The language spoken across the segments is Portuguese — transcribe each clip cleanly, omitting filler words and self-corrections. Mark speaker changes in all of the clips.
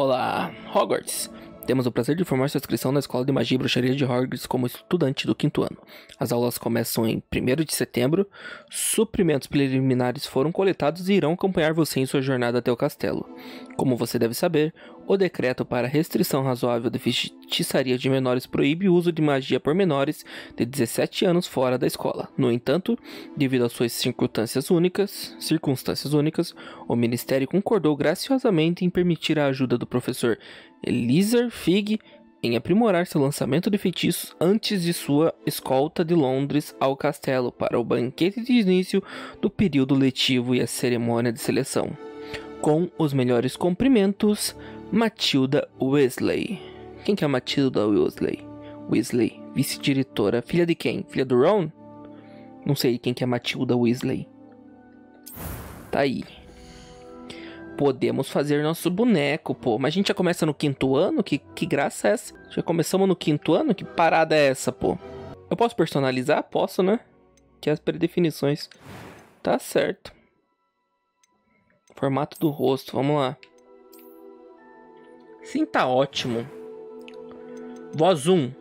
Speaker 1: Olá, Hogwarts! Temos o prazer de informar sua inscrição na Escola de Magia e Bruxaria de Hogwarts como estudante do 5º ano. As aulas começam em 1º de setembro, suprimentos preliminares foram coletados e irão acompanhar você em sua jornada até o castelo. Como você deve saber, o decreto para restrição razoável de feitiçaria de menores proíbe o uso de magia por menores de 17 anos fora da escola. No entanto, devido às suas circunstâncias únicas, o Ministério concordou graciosamente em permitir a ajuda do professor Elizar Fig em aprimorar seu lançamento de feitiços antes de sua escolta de Londres ao castelo para o banquete de início do período letivo e a cerimônia de seleção. Com os melhores cumprimentos, Matilda Weasley. Quem que é Matilda Weasley? Vice-diretora. Filha de quem? Filha do Ron? Não sei quem que é Matilda Weasley. Tá aí. Podemos fazer nosso boneco, pô. Mas a gente já começa no 5º ano? Que graça é essa? Já começamos no 5º ano? Que parada é essa, pô? Eu posso personalizar? Posso, né? Que é as predefinições. Tá certo. Formato do rosto, vamos lá. Sim, tá ótimo. Voz 1.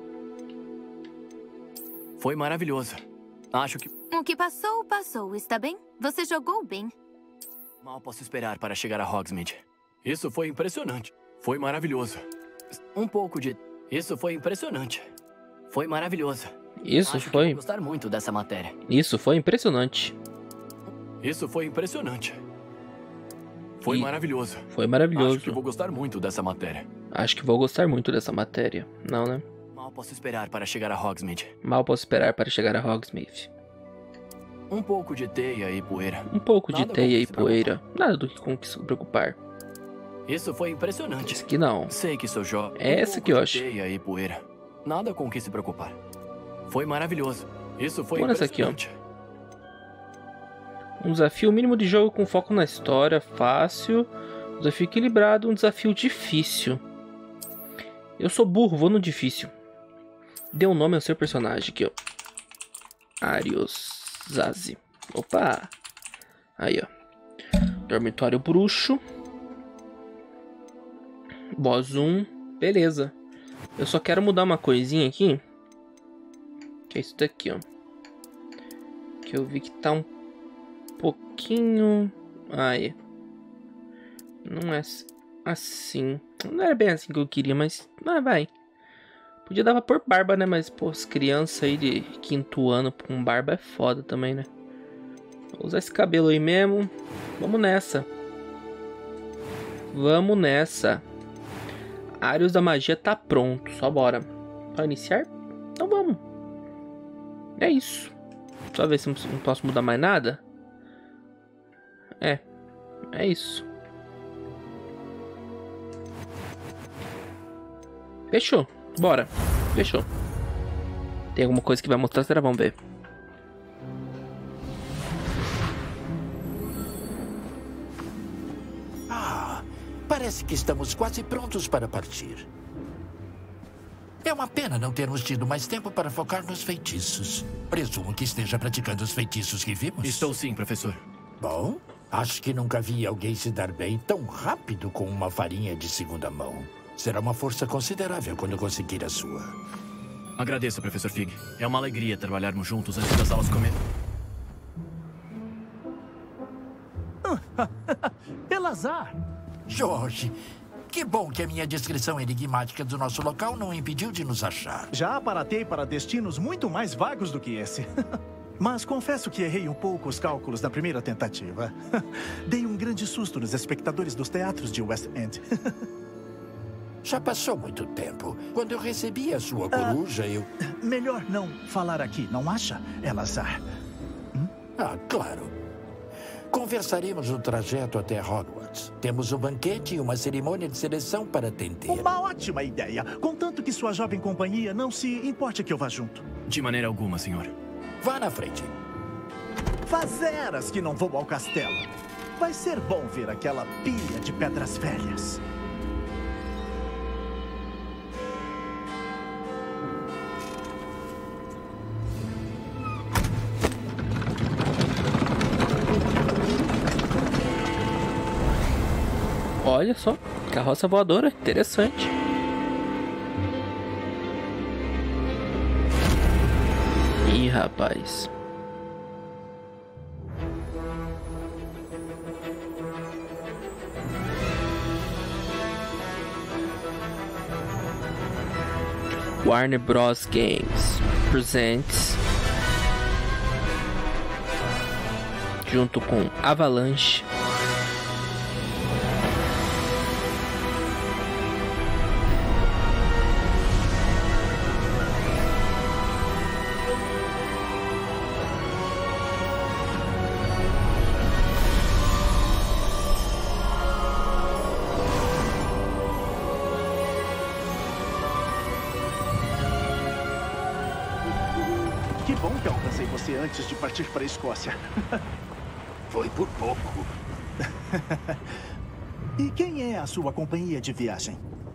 Speaker 2: Foi maravilhoso. Acho que...
Speaker 3: O que passou, passou. Está bem? Você jogou bem.
Speaker 2: Mal posso esperar para chegar a Hogsmeade. Isso foi impressionante. Foi maravilhoso. Um pouco de... Isso foi impressionante. Foi maravilhoso.
Speaker 1: Isso
Speaker 2: Acho
Speaker 1: foi...
Speaker 2: que vou gostar muito dessa matéria.
Speaker 1: Isso foi impressionante.
Speaker 2: Isso foi impressionante. Foi maravilhoso.
Speaker 1: Foi maravilhoso.
Speaker 2: Acho que vou gostar muito dessa matéria.
Speaker 1: Acho que vou gostar muito dessa matéria. Não, né?
Speaker 2: Mal posso esperar para chegar a Hogsmeade.
Speaker 1: Mal posso esperar para chegar a Hogsmeade.
Speaker 2: Um pouco de teia e poeira.
Speaker 1: Um pouco de
Speaker 2: Nada
Speaker 1: teia
Speaker 2: com
Speaker 1: e
Speaker 2: que se
Speaker 1: poeira. Nada do que com que se preocupar.
Speaker 2: Isso foi impressionante.
Speaker 1: Esse aqui não.
Speaker 2: Sei que sou jovem.
Speaker 1: É essa que eu acho.
Speaker 2: Teia e poeira. Nada com que se preocupar. Foi maravilhoso. Isso foi
Speaker 1: Olha essa aqui, ó.
Speaker 2: impressionante.
Speaker 1: Um desafio mínimo de jogo com foco na história, fácil. Um desafio equilibrado, um desafio difícil. Eu sou burro, vou no difícil. Dê um nome ao seu personagem aqui, ó. Arios Zazi. Opa! Aí, ó. Dormitório bruxo. Boss 1. Beleza. Eu só quero mudar uma coisinha aqui. Que é isso daqui, ó. Que eu vi que tá um pouquinho... Aí. Não é assim. Não era bem assim que eu queria, mas... vai. Podia dar pra pôr barba, né? Mas, pô, as crianças aí de 5º ano com barba é foda também, né? Vou usar esse cabelo aí mesmo. Vamos nessa. Vamos nessa. Arios da magia tá pronto. Só bora. Pra iniciar? Então vamos. É isso. Só ver se não posso mudar mais nada. É isso. Fechou. Bora. Fechou. Tem alguma coisa que vai mostrar? Será? Vamos ver.
Speaker 4: Parece que estamos quase prontos para partir. É uma pena não termos tido mais tempo para focar nos feitiços. Presumo que esteja praticando os feitiços que vimos.
Speaker 2: Estou sim, professor.
Speaker 4: Bom, acho que nunca vi alguém se dar bem tão rápido com uma farinha de segunda mão. Será uma força considerável quando conseguir a sua.
Speaker 2: Agradeço, professor Fig. É uma alegria trabalharmos juntos antes das aulas comer.
Speaker 5: Elazar!
Speaker 4: Jorge, que bom que a minha descrição enigmática do nosso local não impediu de nos achar.
Speaker 5: Já aparatei para destinos muito mais vagos do que esse. Mas confesso que errei um pouco os cálculos na primeira tentativa. Dei um grande susto nos espectadores dos teatros de West End.
Speaker 4: Já passou muito tempo. Quando eu recebi a sua coruja, eu...
Speaker 5: Melhor não falar aqui, não acha, Elazar?
Speaker 4: Claro. Conversaremos no trajeto até Hogwarts. Temos um banquete e uma cerimônia de seleção para atender.
Speaker 5: Uma ótima ideia. Contanto que sua jovem companhia não se importe que eu vá junto.
Speaker 2: De maneira alguma, senhor.
Speaker 4: Vá na frente.
Speaker 5: Fazeras que não vou ao castelo. Vai ser bom ver aquela pilha de pedras velhas.
Speaker 1: Olha só. Carroça voadora, interessante. Ih, rapaz. Warner Bros. Games presents, junto com Avalanche,
Speaker 5: Que bom que alcancei você antes de partir para a Escócia.
Speaker 4: Foi por pouco.
Speaker 5: E quem é a sua companhia de viagem?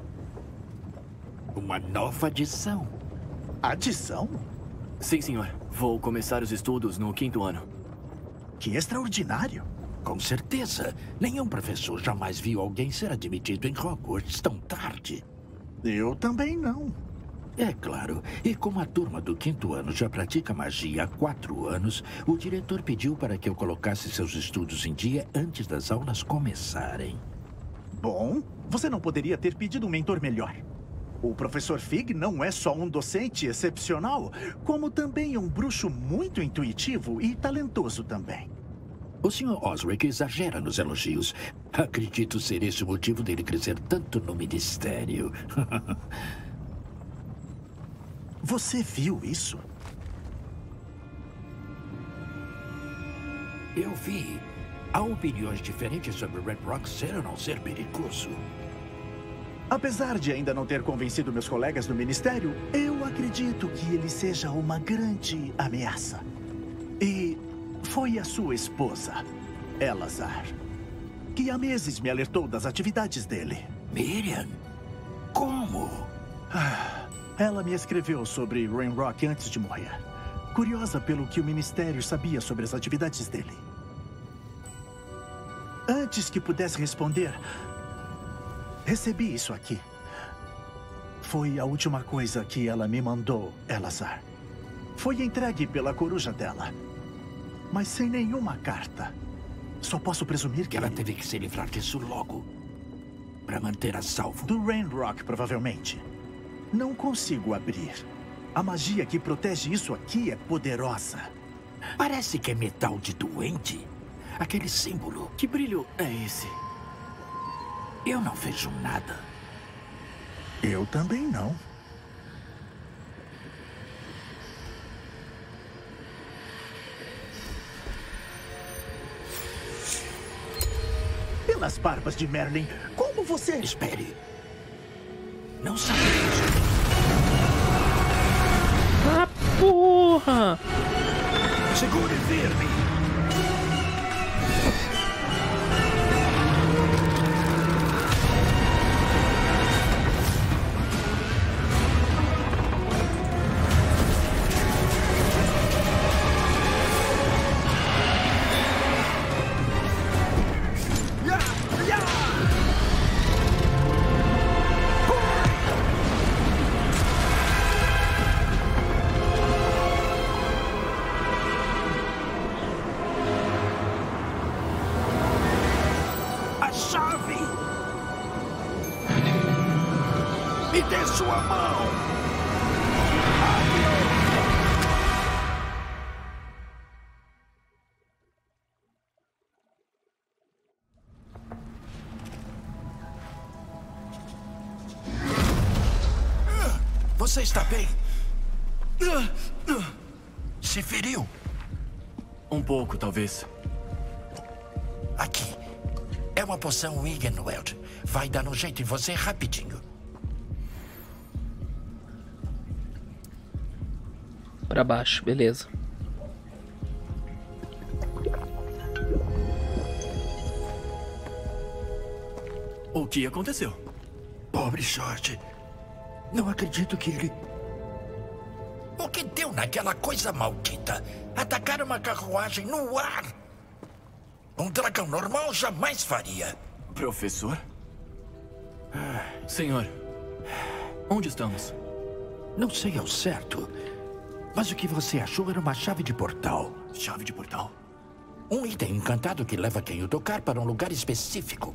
Speaker 4: Uma nova adição.
Speaker 5: Adição?
Speaker 2: Sim, senhor. Vou começar os estudos no 5º ano.
Speaker 5: Que extraordinário.
Speaker 4: Com certeza. Nenhum professor jamais viu alguém ser admitido em Hogwarts tão tarde.
Speaker 5: Eu também não.
Speaker 4: É claro. E como a turma do 5º ano já pratica magia há 4 anos, o diretor pediu para que eu colocasse seus estudos em dia antes das aulas começarem.
Speaker 5: Bom, você não poderia ter pedido um mentor melhor. O professor Fig não é só um docente excepcional, como também um bruxo muito intuitivo e talentoso também.
Speaker 4: O Sr. Osric exagera nos elogios. Acredito ser esse o motivo dele crescer tanto no ministério.
Speaker 5: Você viu isso?
Speaker 4: Eu vi. Há opiniões diferentes sobre Red Rock ser ou não ser perigoso.
Speaker 5: Apesar de ainda não ter convencido meus colegas do ministério, eu acredito que ele seja uma grande ameaça. E foi a sua esposa, Elazar, que há meses me alertou das atividades dele.
Speaker 4: Miriam? Como?
Speaker 5: Ela me escreveu sobre Ranrock antes de morrer. Curiosa pelo que o ministério sabia sobre as atividades dele. Antes que pudesse responder, recebi isso aqui. Foi a última coisa que ela me mandou, Elazar. Foi entregue pela coruja dela, mas sem nenhuma carta. Só posso presumir que
Speaker 4: Ela teve que se livrar disso logo, para manter a salvo.
Speaker 5: do Ranrock, provavelmente. Não consigo abrir. A magia que protege isso aqui é poderosa.
Speaker 4: Parece que é metal de doente. Aquele símbolo.
Speaker 2: Que brilho é esse?
Speaker 4: Eu não vejo nada.
Speaker 5: Eu também não. Pelas barbas de Merlin, como você...
Speaker 4: Espere. Não sabemos.
Speaker 1: Ah, porra!
Speaker 4: Segure firme. A chave! Me dê sua mão! Você está bem? Se feriu?
Speaker 2: Um pouco, talvez.
Speaker 4: Aqui. É uma poção Wiggenweld. Vai dar um jeito em você rapidinho.
Speaker 1: Pra baixo, beleza.
Speaker 2: O que aconteceu?
Speaker 4: Pobre George. Não acredito que ele... O que deu naquela coisa maldita? Atacar uma carruagem no ar! Um dragão normal jamais faria.
Speaker 2: Professor? Senhor, onde estamos?
Speaker 4: Não sei ao certo, mas o que você achou era uma chave de portal.
Speaker 2: Chave de portal?
Speaker 4: Um item encantado que leva quem o tocar para um lugar específico.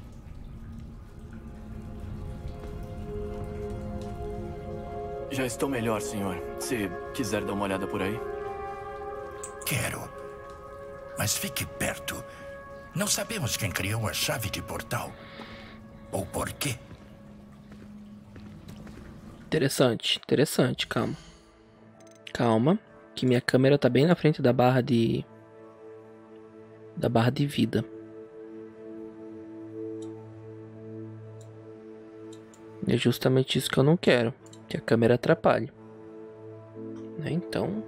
Speaker 2: Já estou melhor, senhor. Se quiser dar uma olhada por aí.
Speaker 4: Quero. Mas fique perto. Não sabemos quem criou a chave de portal. Ou por quê.
Speaker 1: Interessante, calma. Calma, que minha câmera tá bem na frente da barra de vida. E é justamente isso que eu não quero, que a câmera atrapalhe. Né? Então,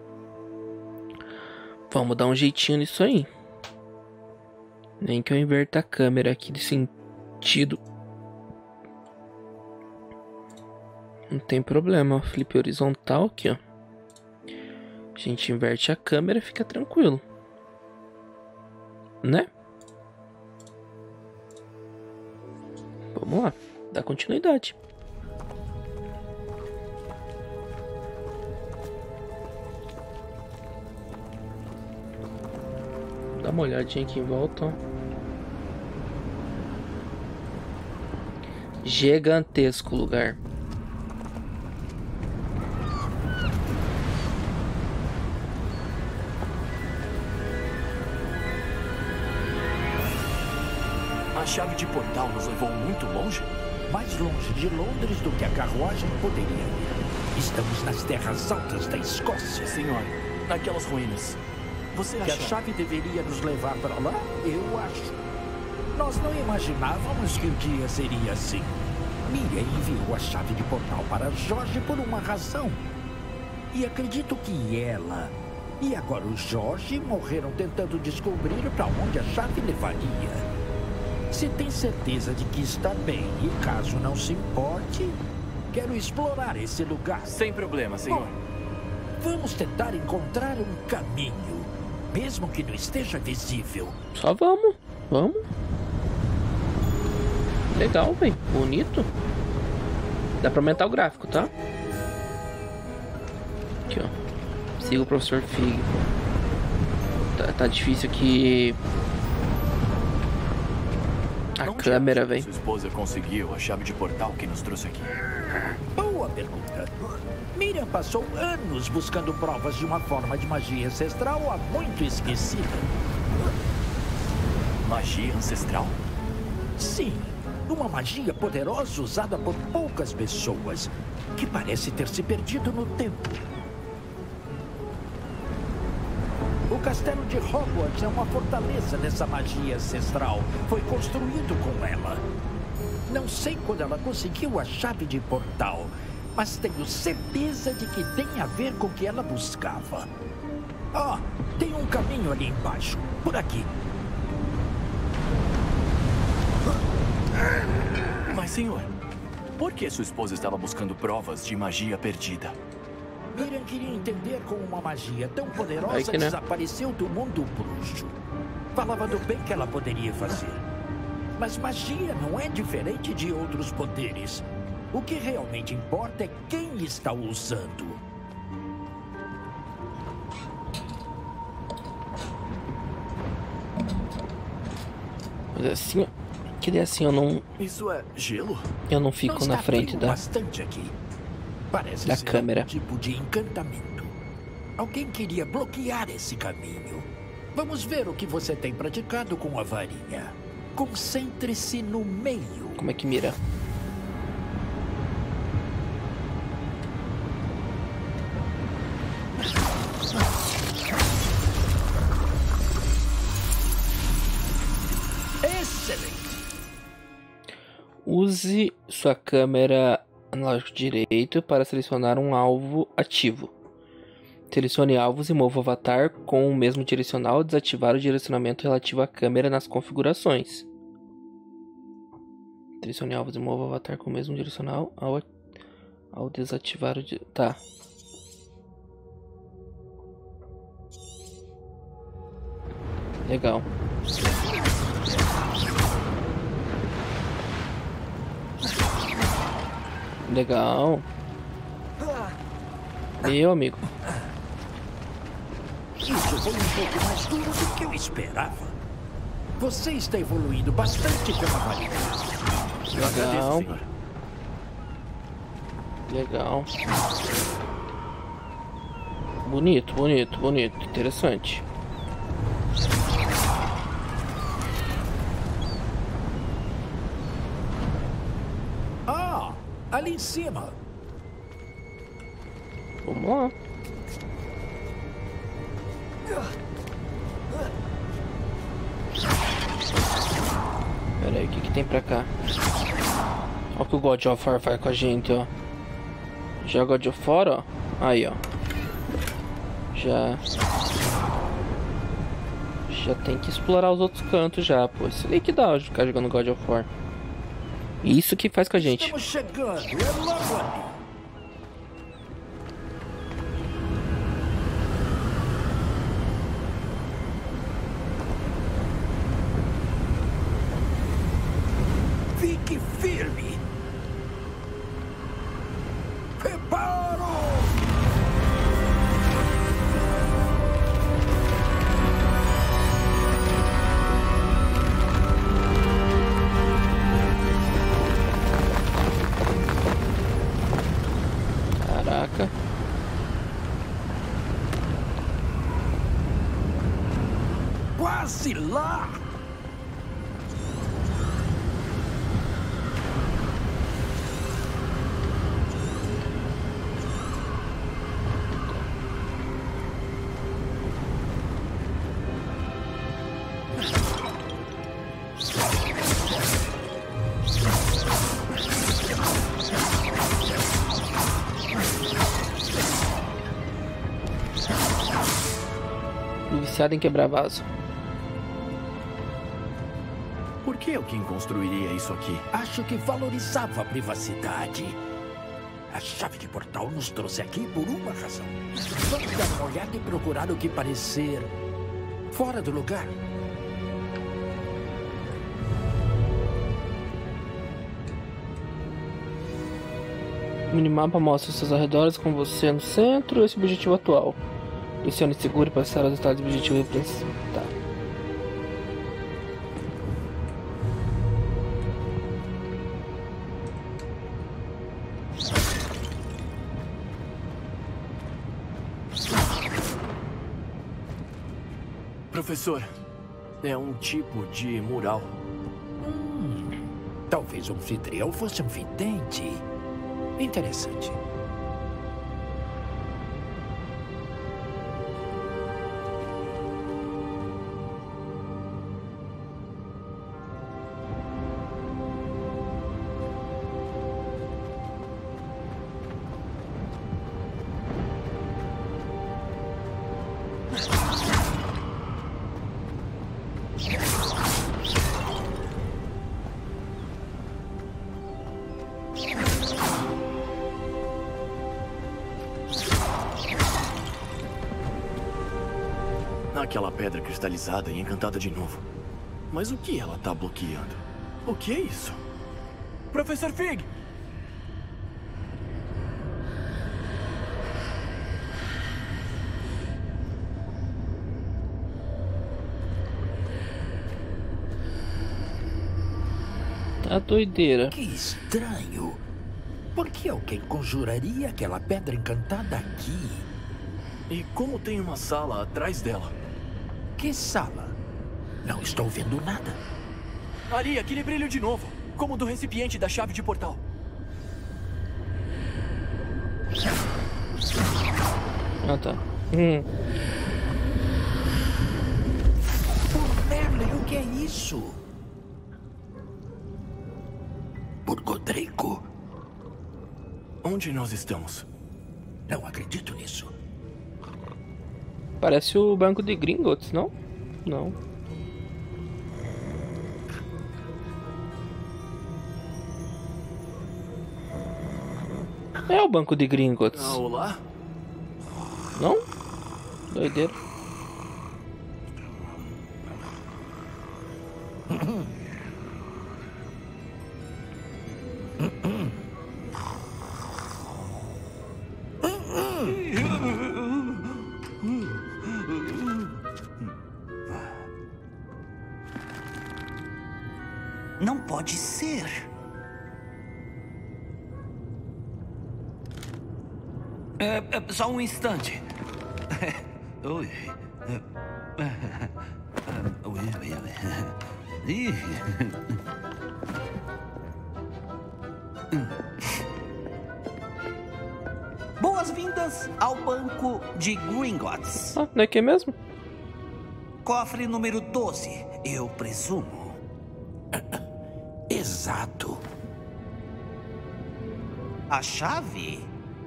Speaker 1: vamos dar um jeitinho nisso aí. Nem que eu inverta a câmera aqui de sentido. Não tem problema, flip horizontal aqui, ó. A gente inverte a câmera e fica tranquilo. Né? Vamos lá, dá continuidade. Dá uma olhadinha aqui em volta, ó. Gigantesco lugar.
Speaker 2: A chave de portal nos levou muito longe?
Speaker 4: Mais longe de Londres do que a carruagem poderia ir. Estamos nas terras altas da Escócia.
Speaker 2: Senhor, naquelas ruínas. Você
Speaker 4: Que
Speaker 2: acha...
Speaker 4: a chave deveria nos levar para lá? Eu acho. Nós não imaginávamos que o dia seria assim. Miriam enviou a chave de portal para Jorge por uma razão. E acredito que ela e agora o Jorge morreram tentando descobrir para onde a chave levaria. Se tem certeza de que está bem e caso não se importe, quero explorar esse lugar.
Speaker 2: Sem problema, senhor.
Speaker 4: Bom, vamos tentar encontrar um caminho, mesmo que não esteja visível.
Speaker 1: Só vamos. Legal, velho. Bonito. Dá pra aumentar o gráfico, tá? Aqui, ó. Siga o professor Fig. Tá difícil aqui. A câmera, velho.
Speaker 2: Sua esposa conseguiu a chave de portal que nos trouxe aqui.
Speaker 4: Boa pergunta. Miriam passou anos buscando provas de uma forma de magia ancestral há muito esquecida.
Speaker 2: Magia ancestral?
Speaker 4: Sim, uma magia poderosa usada por poucas pessoas, que parece ter se perdido no tempo. O castelo de Hogwarts é uma fortaleza dessa magia ancestral. Foi construído com ela. Não sei quando ela conseguiu a chave de portal, mas tenho certeza de que tem a ver com o que ela buscava. Ah, tem um caminho ali embaixo, por aqui.
Speaker 2: Mas, senhor, por que sua esposa estava buscando provas de magia perdida?
Speaker 4: Miriam queria entender como uma magia tão poderosa
Speaker 1: Aí que, né?
Speaker 4: desapareceu do mundo bruxo. Falava do bem que ela poderia fazer. Mas magia não é diferente de outros poderes. O que realmente importa é quem está usando.
Speaker 1: Mas assim, ó. Que daí assim eu não.
Speaker 2: Isso é gelo?
Speaker 1: Eu não fico
Speaker 4: Não
Speaker 1: na
Speaker 4: está
Speaker 1: frente
Speaker 4: frio
Speaker 1: da.
Speaker 4: bastante aqui. Parece
Speaker 1: da
Speaker 4: ser
Speaker 1: câmera.
Speaker 4: um tipo de encantamento. Alguém queria bloquear esse caminho. Vamos ver o que você tem praticado com a varinha. Concentre-se no meio.
Speaker 1: Como é que mira?
Speaker 4: Excelente!
Speaker 1: Use sua câmera analógico direito para selecionar um alvo ativo. Selecione alvos e mova o avatar com o mesmo direcional. Desativar o direcionamento relativo à câmera nas configurações. Selecione alvos e mova o avatar com o mesmo direcional ao desativar o... Tá. Legal. Legal. Meu amigo.
Speaker 4: Isso foi um pouco mais duro do que eu esperava. Você está evoluindo bastante pela varinha.
Speaker 2: Eu agradeço,
Speaker 1: Legal.
Speaker 2: senhor.
Speaker 1: Legal. Bonito, bonito, bonito. Interessante.
Speaker 4: Ah, ali em cima.
Speaker 1: Vamos lá. Pera aí, o que que tem pra cá? Olha o que o God of War faz com a gente, ó. Já God of War, ó. Aí, ó. Já tem que explorar os outros cantos já, pô. Isso aí que dá ficar jogando God of War. Isso que faz com a gente.
Speaker 4: Estamos chegando, é logo ali. Fique firme. Preparo!
Speaker 1: Caraca.
Speaker 4: Quase lá!
Speaker 1: Viciado em quebrar vaso.
Speaker 2: Por que alguém construiria isso aqui?
Speaker 4: Acho que valorizava a privacidade. A chave de portal nos trouxe aqui por uma razão. Vamos dar uma olhada e procurar o que parecer fora do lugar.
Speaker 1: O minimapa mostra seus arredores com você no centro e esse objetivo atual. Pressione seguro para acessar os detalhes do objetivo principal. Tá.
Speaker 2: Professor, é um tipo de mural.
Speaker 4: Talvez o anfitrião fosse um vidente. Interessante.
Speaker 2: Aquela pedra cristalizada e encantada de novo. Mas o que ela tá bloqueando? O que é isso? Professor Fig!
Speaker 1: Tá doideira.
Speaker 4: Que estranho. Por que alguém conjuraria aquela pedra encantada aqui?
Speaker 2: E como tem uma sala atrás dela?
Speaker 4: Que sala? Não estou vendo nada.
Speaker 2: Ali, aquele brilho de novo. Como o do recipiente da chave de portal.
Speaker 1: Ah, tá.
Speaker 4: Por Merlin, o que é isso? Por Godrico.
Speaker 2: Onde nós estamos?
Speaker 4: Não acredito nisso.
Speaker 1: Parece o banco de Gringotts, não? Não. É o banco de Gringotts.
Speaker 2: Ah, olá?
Speaker 1: Não? Doideira.
Speaker 6: Não pode ser. Só um instante. Ui. Ih. Boas-vindas ao banco de Gringotts.
Speaker 1: Ah, não é aqui mesmo?
Speaker 6: Cofre número 12, eu presumo.
Speaker 4: Exato.
Speaker 6: A chave?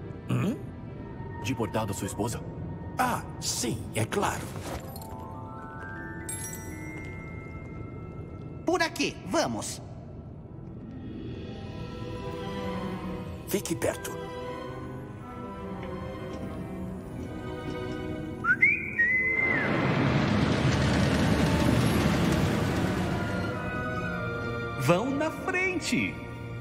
Speaker 2: De portar da sua esposa?
Speaker 4: Ah, sim, é claro.
Speaker 6: Por aqui, vamos.
Speaker 4: Fique perto.
Speaker 6: Vão na frente.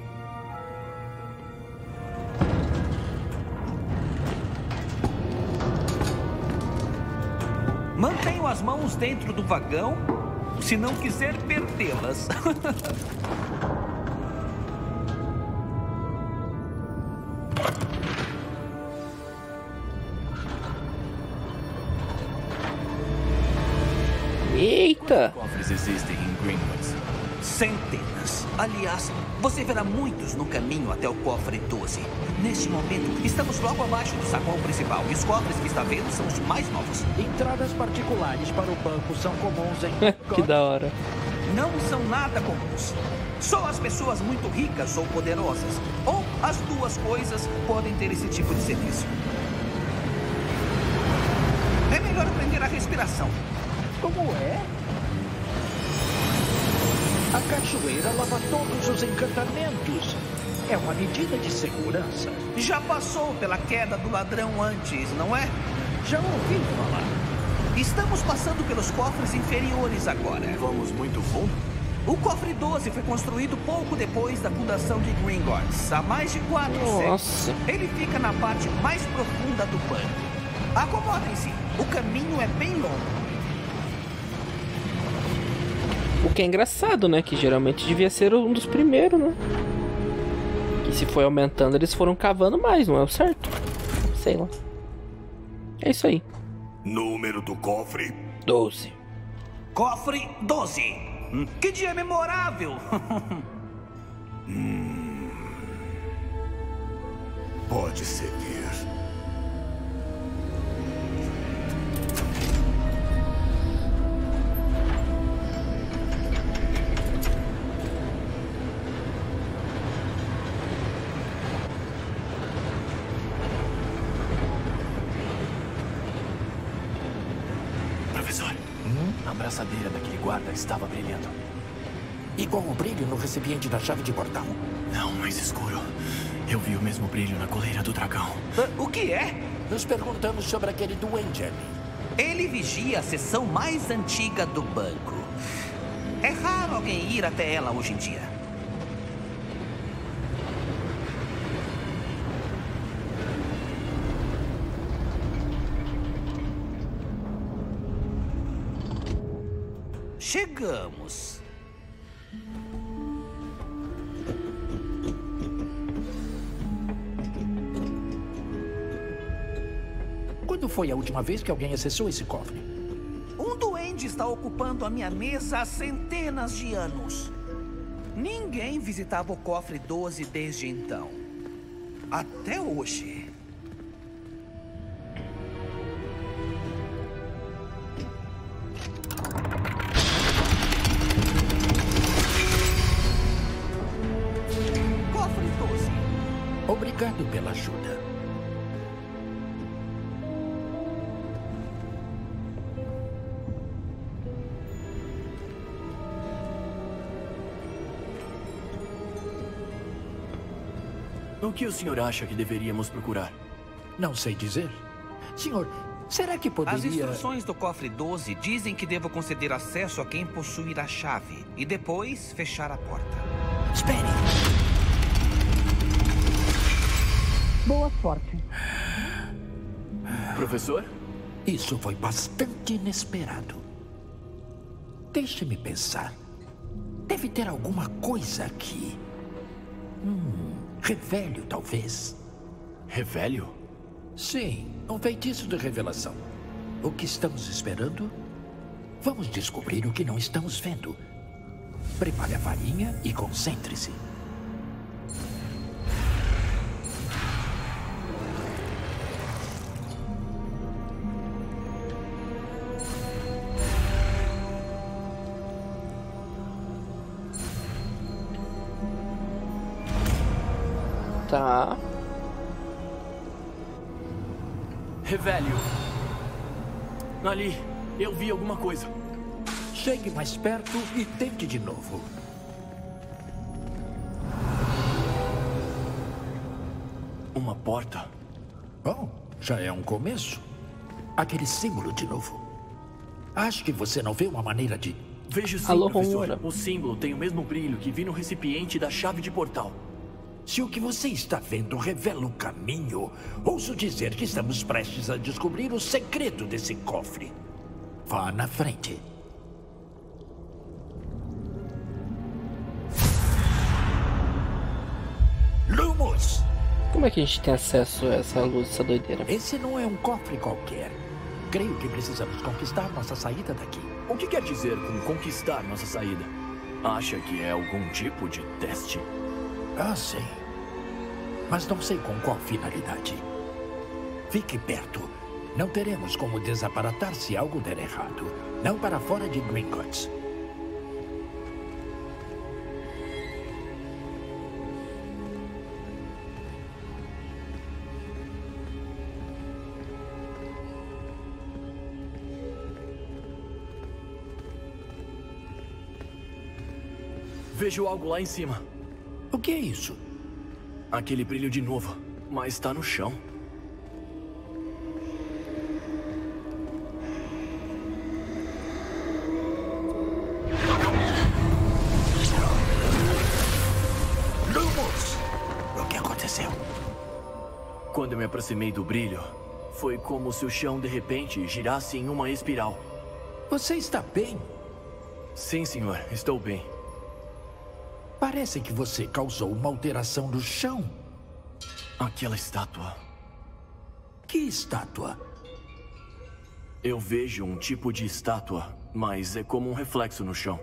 Speaker 6: Mantenham as mãos dentro do vagão, se não quiser perdê-las.
Speaker 1: Eita!
Speaker 2: Cofres existem em Gringotts.
Speaker 6: Centenas. Aliás, você verá muitos no caminho até o cofre 12. Neste momento, estamos logo abaixo do saguão principal e os cofres que está vendo são os mais novos.
Speaker 4: Entradas particulares para o banco são comuns em...
Speaker 1: Que da hora.
Speaker 6: Não são nada comuns. Só as pessoas muito ricas ou poderosas, ou as duas coisas, podem ter esse tipo de serviço. É melhor aprender a respiração.
Speaker 4: Como é? A cachoeira lava todos os encantamentos. É uma medida de segurança.
Speaker 6: Já passou pela queda do ladrão antes, não é?
Speaker 4: Já ouvi falar.
Speaker 6: Estamos passando pelos cofres inferiores agora.
Speaker 2: Vamos muito fundo?
Speaker 6: O cofre 12 foi construído pouco depois da fundação de Gringotts, há mais de 4 séculos.
Speaker 1: Nossa.
Speaker 6: Ele fica na parte mais profunda do banco. Acomodem-se, o caminho é bem longo.
Speaker 1: O que é engraçado, né? Que geralmente devia ser um dos primeiros, né? Que se foi aumentando, eles foram cavando mais, não é o certo? Sei lá. É isso aí.
Speaker 7: Número do cofre?
Speaker 1: 12.
Speaker 6: Cofre 12. Que dia memorável!
Speaker 7: Pode seguir.
Speaker 2: Professor, a braçadeira daquele guarda estava brilhando.
Speaker 4: Igual o brilho no recipiente da chave de portal.
Speaker 2: Não, mais escuro. Eu vi o mesmo brilho na coleira do dragão.
Speaker 6: O que é?
Speaker 4: Nos perguntamos sobre aquele duende ali.
Speaker 6: Ele vigia a seção mais antiga do banco. É raro alguém ir até ela hoje em dia. Chegamos.
Speaker 4: Quando foi a última vez que alguém acessou esse cofre?
Speaker 6: Um duende está ocupando a minha mesa há centenas de anos. Ninguém visitava o cofre 12 desde então. Até hoje. Cofre 12.
Speaker 4: Obrigado pela ajuda.
Speaker 2: O que o senhor acha que deveríamos procurar?
Speaker 4: Não sei dizer. Senhor, será que
Speaker 6: As
Speaker 4: poderia...
Speaker 6: instruções do cofre 12 dizem que devo conceder acesso a quem possuir a chave e depois fechar a porta.
Speaker 4: Espere!
Speaker 8: Boa sorte.
Speaker 2: Professor?
Speaker 4: Isso foi bastante inesperado. Deixe-me pensar. Deve ter alguma coisa aqui. Revelio, talvez.
Speaker 2: Revelio?
Speaker 4: Sim, um feitiço de revelação. O que estamos esperando? Vamos descobrir o que não estamos vendo. Prepare a varinha e concentre-se.
Speaker 1: Tá.
Speaker 2: Revelio. Ali, eu vi alguma coisa.
Speaker 4: Chegue mais perto e tente de novo.
Speaker 2: Uma porta.
Speaker 4: Bom, já é um começo. Aquele símbolo de novo. Acho que você não vê uma maneira de...
Speaker 2: Vejo sim,
Speaker 1: Alô,
Speaker 2: professor.
Speaker 1: Romura.
Speaker 2: O símbolo tem o mesmo brilho que vi no recipiente da chave de portal.
Speaker 4: Se o que você está vendo revela o caminho, ouso dizer que estamos prestes a descobrir o segredo desse cofre. Vá na frente. Lumos!
Speaker 1: Como é que a gente tem acesso a essa luz, essa doideira?
Speaker 4: Esse não é um cofre qualquer. Creio que precisamos conquistar nossa saída daqui.
Speaker 2: O que quer dizer com conquistar nossa saída? Acha que é algum tipo de teste?
Speaker 4: Ah, sim. Mas não sei com qual finalidade. Fique perto. Não teremos como desaparatar se algo der errado. Não para fora de Gringotts.
Speaker 2: Vejo algo lá em cima.
Speaker 4: O que é isso?
Speaker 2: Aquele brilho de novo, mas está no chão.
Speaker 4: Lumos! O que aconteceu?
Speaker 2: Quando eu me aproximei do brilho, foi como se o chão de repente girasse em uma espiral.
Speaker 4: Você está bem?
Speaker 2: Sim, senhor, estou bem.
Speaker 4: Parece que você causou uma alteração no chão.
Speaker 2: Aquela estátua.
Speaker 4: Que estátua?
Speaker 2: Eu vejo um tipo de estátua, mas é como um reflexo no chão.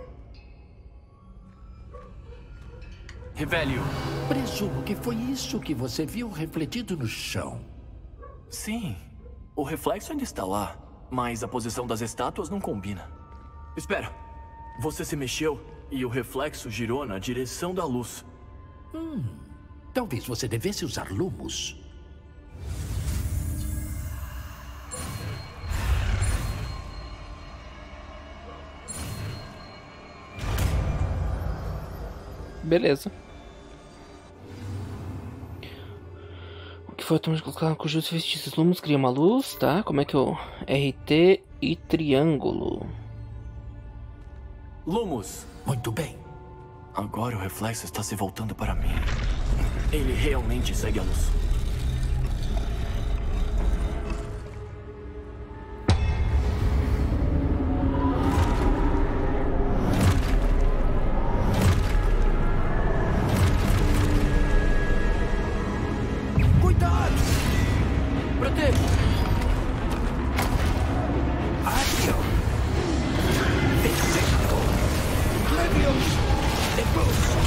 Speaker 2: Revelio.
Speaker 4: Presumo que foi isso que você viu refletido no chão.
Speaker 2: Sim, o reflexo ainda está lá, mas a posição das estátuas não combina. Espera, você se mexeu e o reflexo girou na direção da luz.
Speaker 4: Talvez você devesse usar lumos.
Speaker 1: Beleza. O que foi automaticamente colocado com os feitiços lumos cria uma luz, tá? Como é que eu... RT e triângulo.
Speaker 2: Lumos.
Speaker 4: Muito bem.
Speaker 2: Agora o reflexo está se voltando para mim. Ele realmente segue a luz.
Speaker 4: Cuidado!
Speaker 2: Proteja!
Speaker 4: Accio! Descendo! Levioso! Expulso!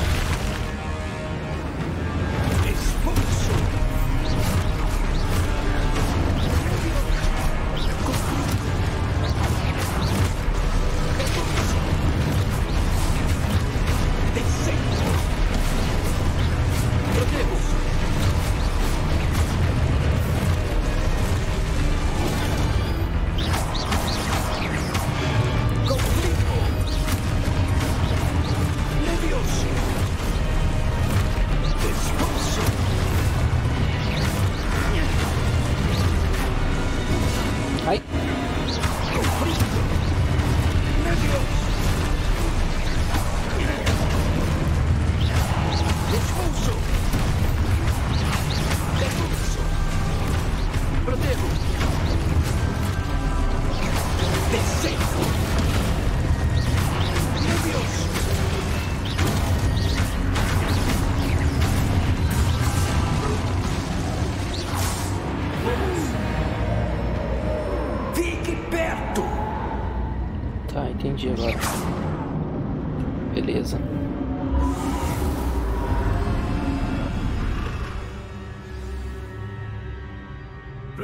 Speaker 4: Expulso! Descendo!
Speaker 2: Proteja!
Speaker 4: Levioso! Expulso!
Speaker 1: Ai,
Speaker 4: Levioso! Expulso!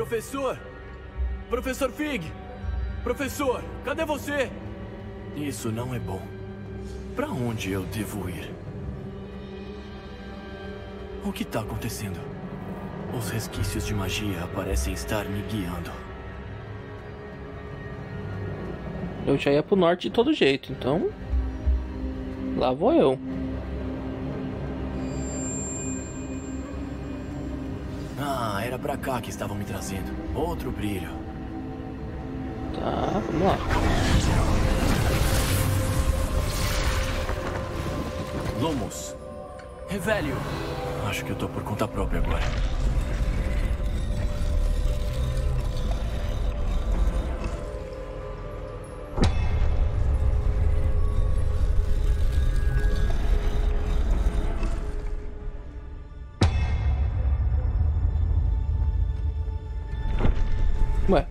Speaker 2: Professor! Professor Fig! Professor, cadê você? Isso não é bom. Pra onde eu devo ir? O que tá acontecendo? Os resquícios de magia parecem estar me guiando.
Speaker 1: Eu já ia pro norte de todo jeito, então... Lá vou eu.
Speaker 2: Ah, era pra cá que estavam me trazendo. Outro brilho.
Speaker 1: Tá, vamos lá.
Speaker 2: Lumos. Revelio. Acho que eu tô por conta própria agora.
Speaker 1: Ué.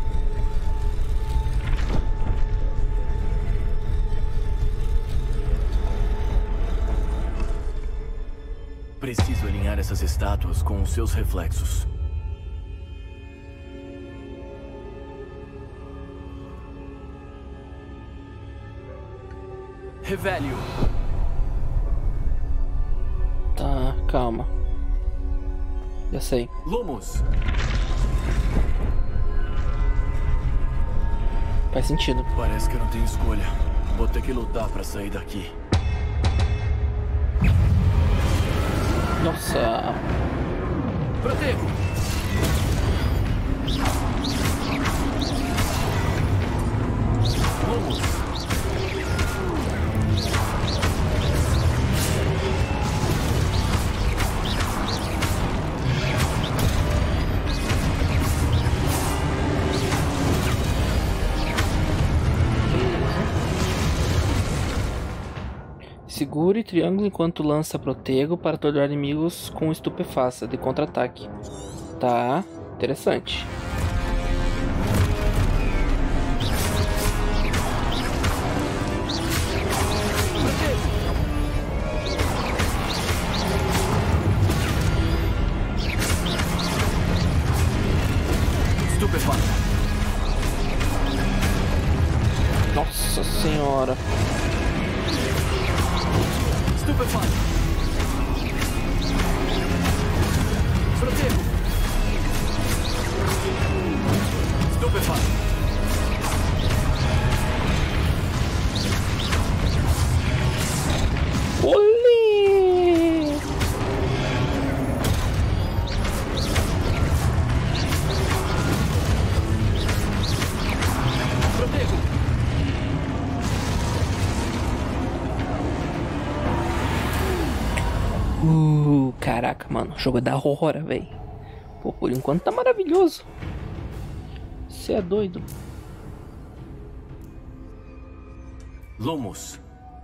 Speaker 2: Preciso alinhar essas estátuas com os seus reflexos. Revelio.
Speaker 1: Tá, calma. Já sei.
Speaker 2: Lumos.
Speaker 1: Faz sentido.
Speaker 2: Parece que eu não tenho escolha. Vou ter que lutar pra sair daqui.
Speaker 1: Nossa.
Speaker 2: Protego. Lumos.
Speaker 1: Segure triângulo enquanto lança protego para tornar inimigos com estupefaça de contra-ataque. Tá, interessante.
Speaker 2: Estupefaça.
Speaker 1: Nossa senhora.
Speaker 2: Estupefaça. Protego. Estupefaça.
Speaker 1: Olê!
Speaker 2: Protego.
Speaker 1: Caraca, mano, o jogo é da hora, velho. Pô, por enquanto tá maravilhoso. Você é doido.
Speaker 2: Lumos.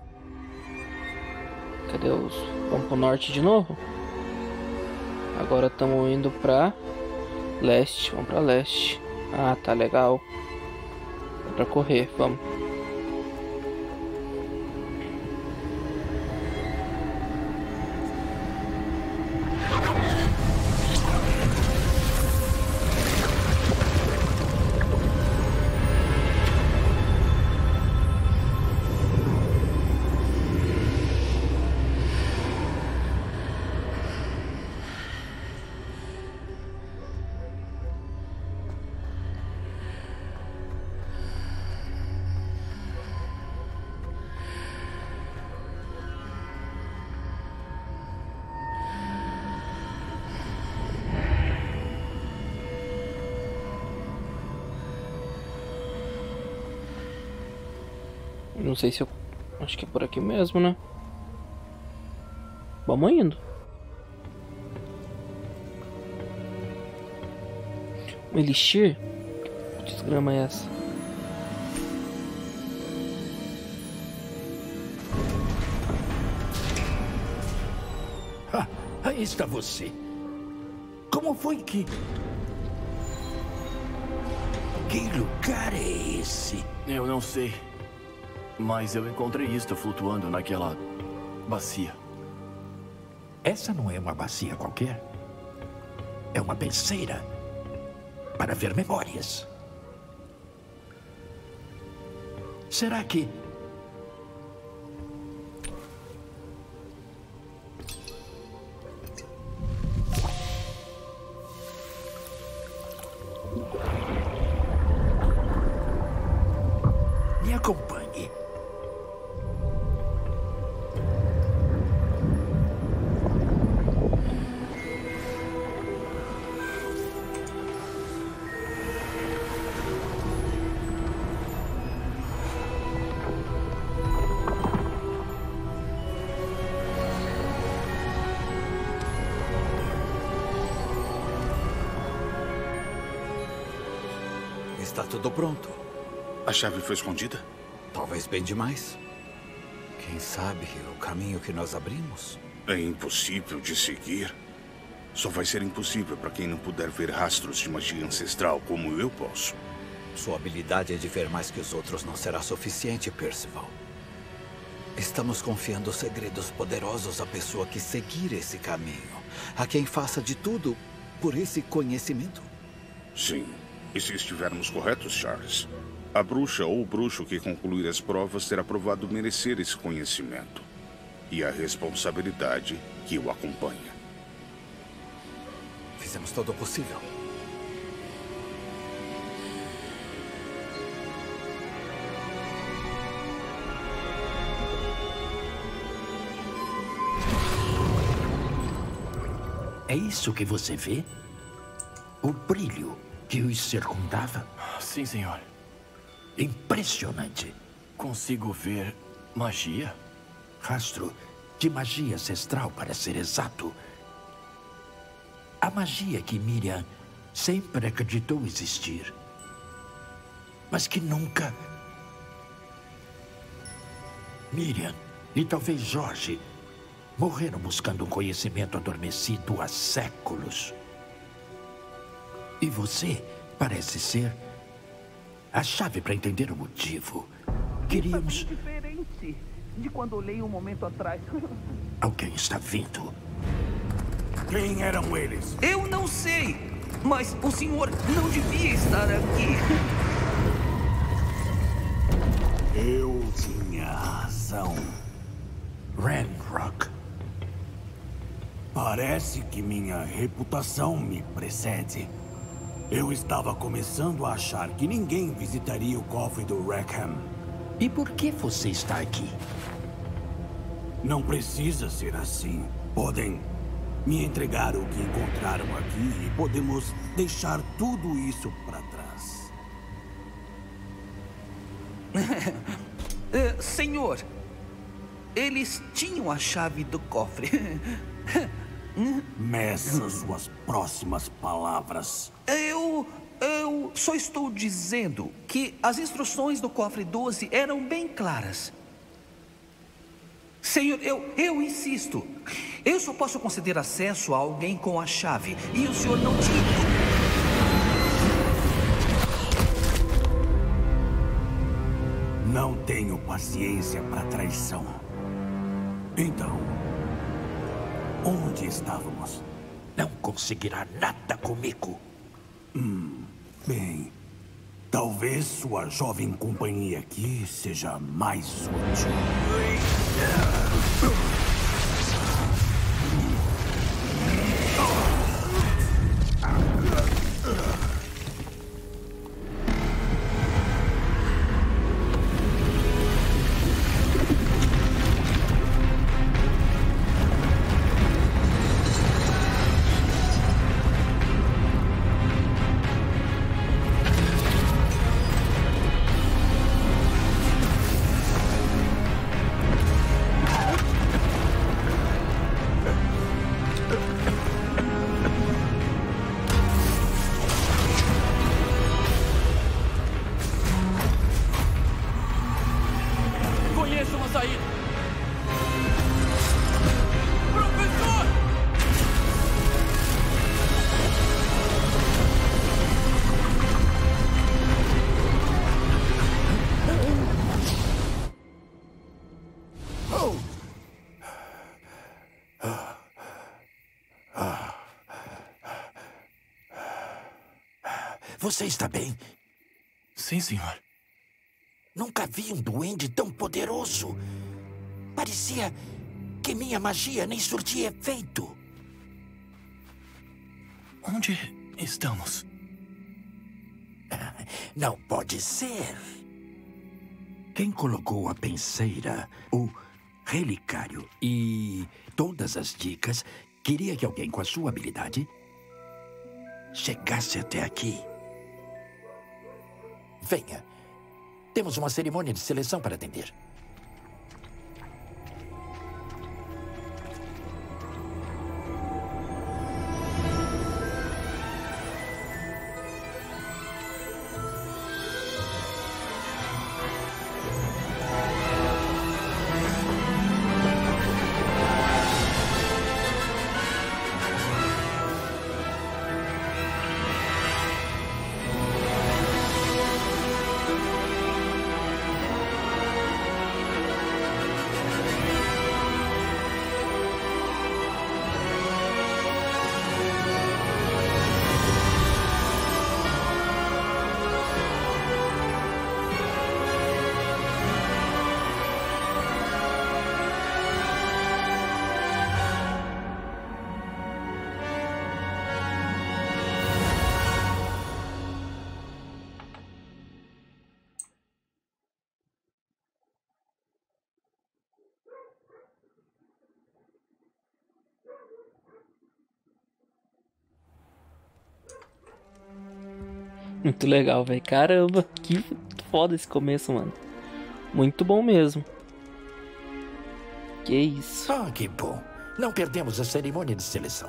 Speaker 1: Cadê os... Vamos pro norte de novo? Agora estamos indo pra leste. Vamos pra leste. Ah, tá legal. Dá pra correr, vamos. Não sei se eu... Acho que é por aqui mesmo, né? Vamos indo. Um elixir? Que desgrama é essa?
Speaker 4: Ah, aí está você. Como foi que... Que lugar é esse?
Speaker 2: Eu não sei. Mas eu encontrei isto flutuando naquela bacia.
Speaker 4: Essa não é uma bacia qualquer. É uma penseira. para ver memórias. Será que... Me acompanhe.
Speaker 9: Está tudo pronto.
Speaker 7: A chave foi escondida?
Speaker 9: Talvez bem demais. Quem sabe o caminho que nós abrimos?
Speaker 7: É impossível de seguir. Só vai ser impossível para quem não puder ver rastros de magia ancestral como eu posso.
Speaker 9: Sua habilidade de ver mais que os outros não será suficiente, Percival. Estamos confiando segredos poderosos à pessoa que seguir esse caminho. A quem faça de tudo por esse conhecimento.
Speaker 7: Sim. E se estivermos corretos, Charles, a bruxa ou o bruxo que concluir as provas terá provado merecer esse conhecimento. E a responsabilidade que o acompanha.
Speaker 9: Fizemos todo o possível.
Speaker 4: É isso que você vê? O brilho que os circundava?
Speaker 2: Sim, senhor.
Speaker 4: Impressionante.
Speaker 2: Consigo ver magia?
Speaker 4: Rastro de magia ancestral, para ser exato. A magia que Miriam sempre acreditou existir, mas que nunca... Miriam e talvez Jorge morreram buscando um conhecimento adormecido há séculos. E você parece ser a chave para entender o motivo. Queríamos...
Speaker 6: Isso é bem diferente de quando olhei um momento atrás.
Speaker 4: Alguém está vindo.
Speaker 7: Quem eram eles?
Speaker 6: Eu não sei, mas o senhor não devia estar aqui.
Speaker 7: Eu tinha razão.
Speaker 4: Ranrock.
Speaker 10: Parece que minha reputação me precede. Eu estava começando a achar que ninguém visitaria o cofre do Rackham.
Speaker 4: E por que você está aqui?
Speaker 10: Não precisa ser assim. Podem me entregar o que encontraram aqui e podemos deixar tudo isso para trás.
Speaker 6: Senhor, eles tinham a chave do cofre.
Speaker 10: Meça suas próximas palavras.
Speaker 6: Eu só estou dizendo que as instruções do cofre 12 eram bem claras. Senhor, eu insisto. Eu só posso conceder acesso a alguém com a chave. E o senhor não tinha.
Speaker 10: Não tenho paciência para traição. Então, onde estávamos?
Speaker 4: Não conseguirá nada comigo.
Speaker 10: Bem, talvez sua jovem companhia aqui seja mais útil.
Speaker 4: Você está bem?
Speaker 2: Sim, senhor.
Speaker 4: Nunca vi um duende tão poderoso. Parecia que minha magia nem surtia efeito.
Speaker 2: Onde estamos?
Speaker 4: Não pode ser. Quem colocou a penseira, o relicário e todas as dicas queria que alguém com a sua habilidade chegasse até aqui. Venha. Temos uma cerimônia de seleção para atender.
Speaker 1: Muito legal, velho. Caramba, que foda esse começo, mano. Muito bom mesmo. Que isso.
Speaker 4: Ah, que bom. Não perdemos a cerimônia de seleção.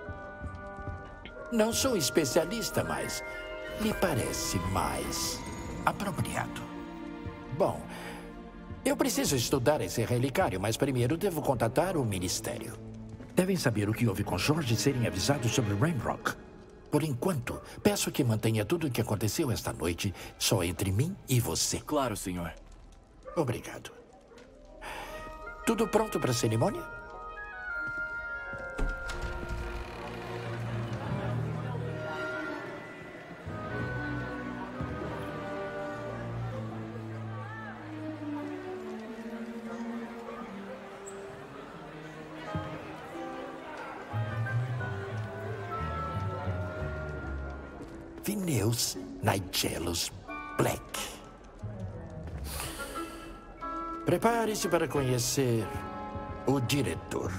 Speaker 4: Não sou especialista, mas me parece mais apropriado. Bom, eu preciso estudar esse relicário, mas primeiro devo contatar o Ministério. Devem saber o que houve com Jorge e serem avisados sobre Rainrock. Por enquanto, peço que mantenha tudo o que aconteceu esta noite só entre mim e você.
Speaker 2: Claro, senhor.
Speaker 4: Obrigado. Tudo pronto para a cerimônia? Phineus Nigellus Black. Prepare-se para conhecer o diretor.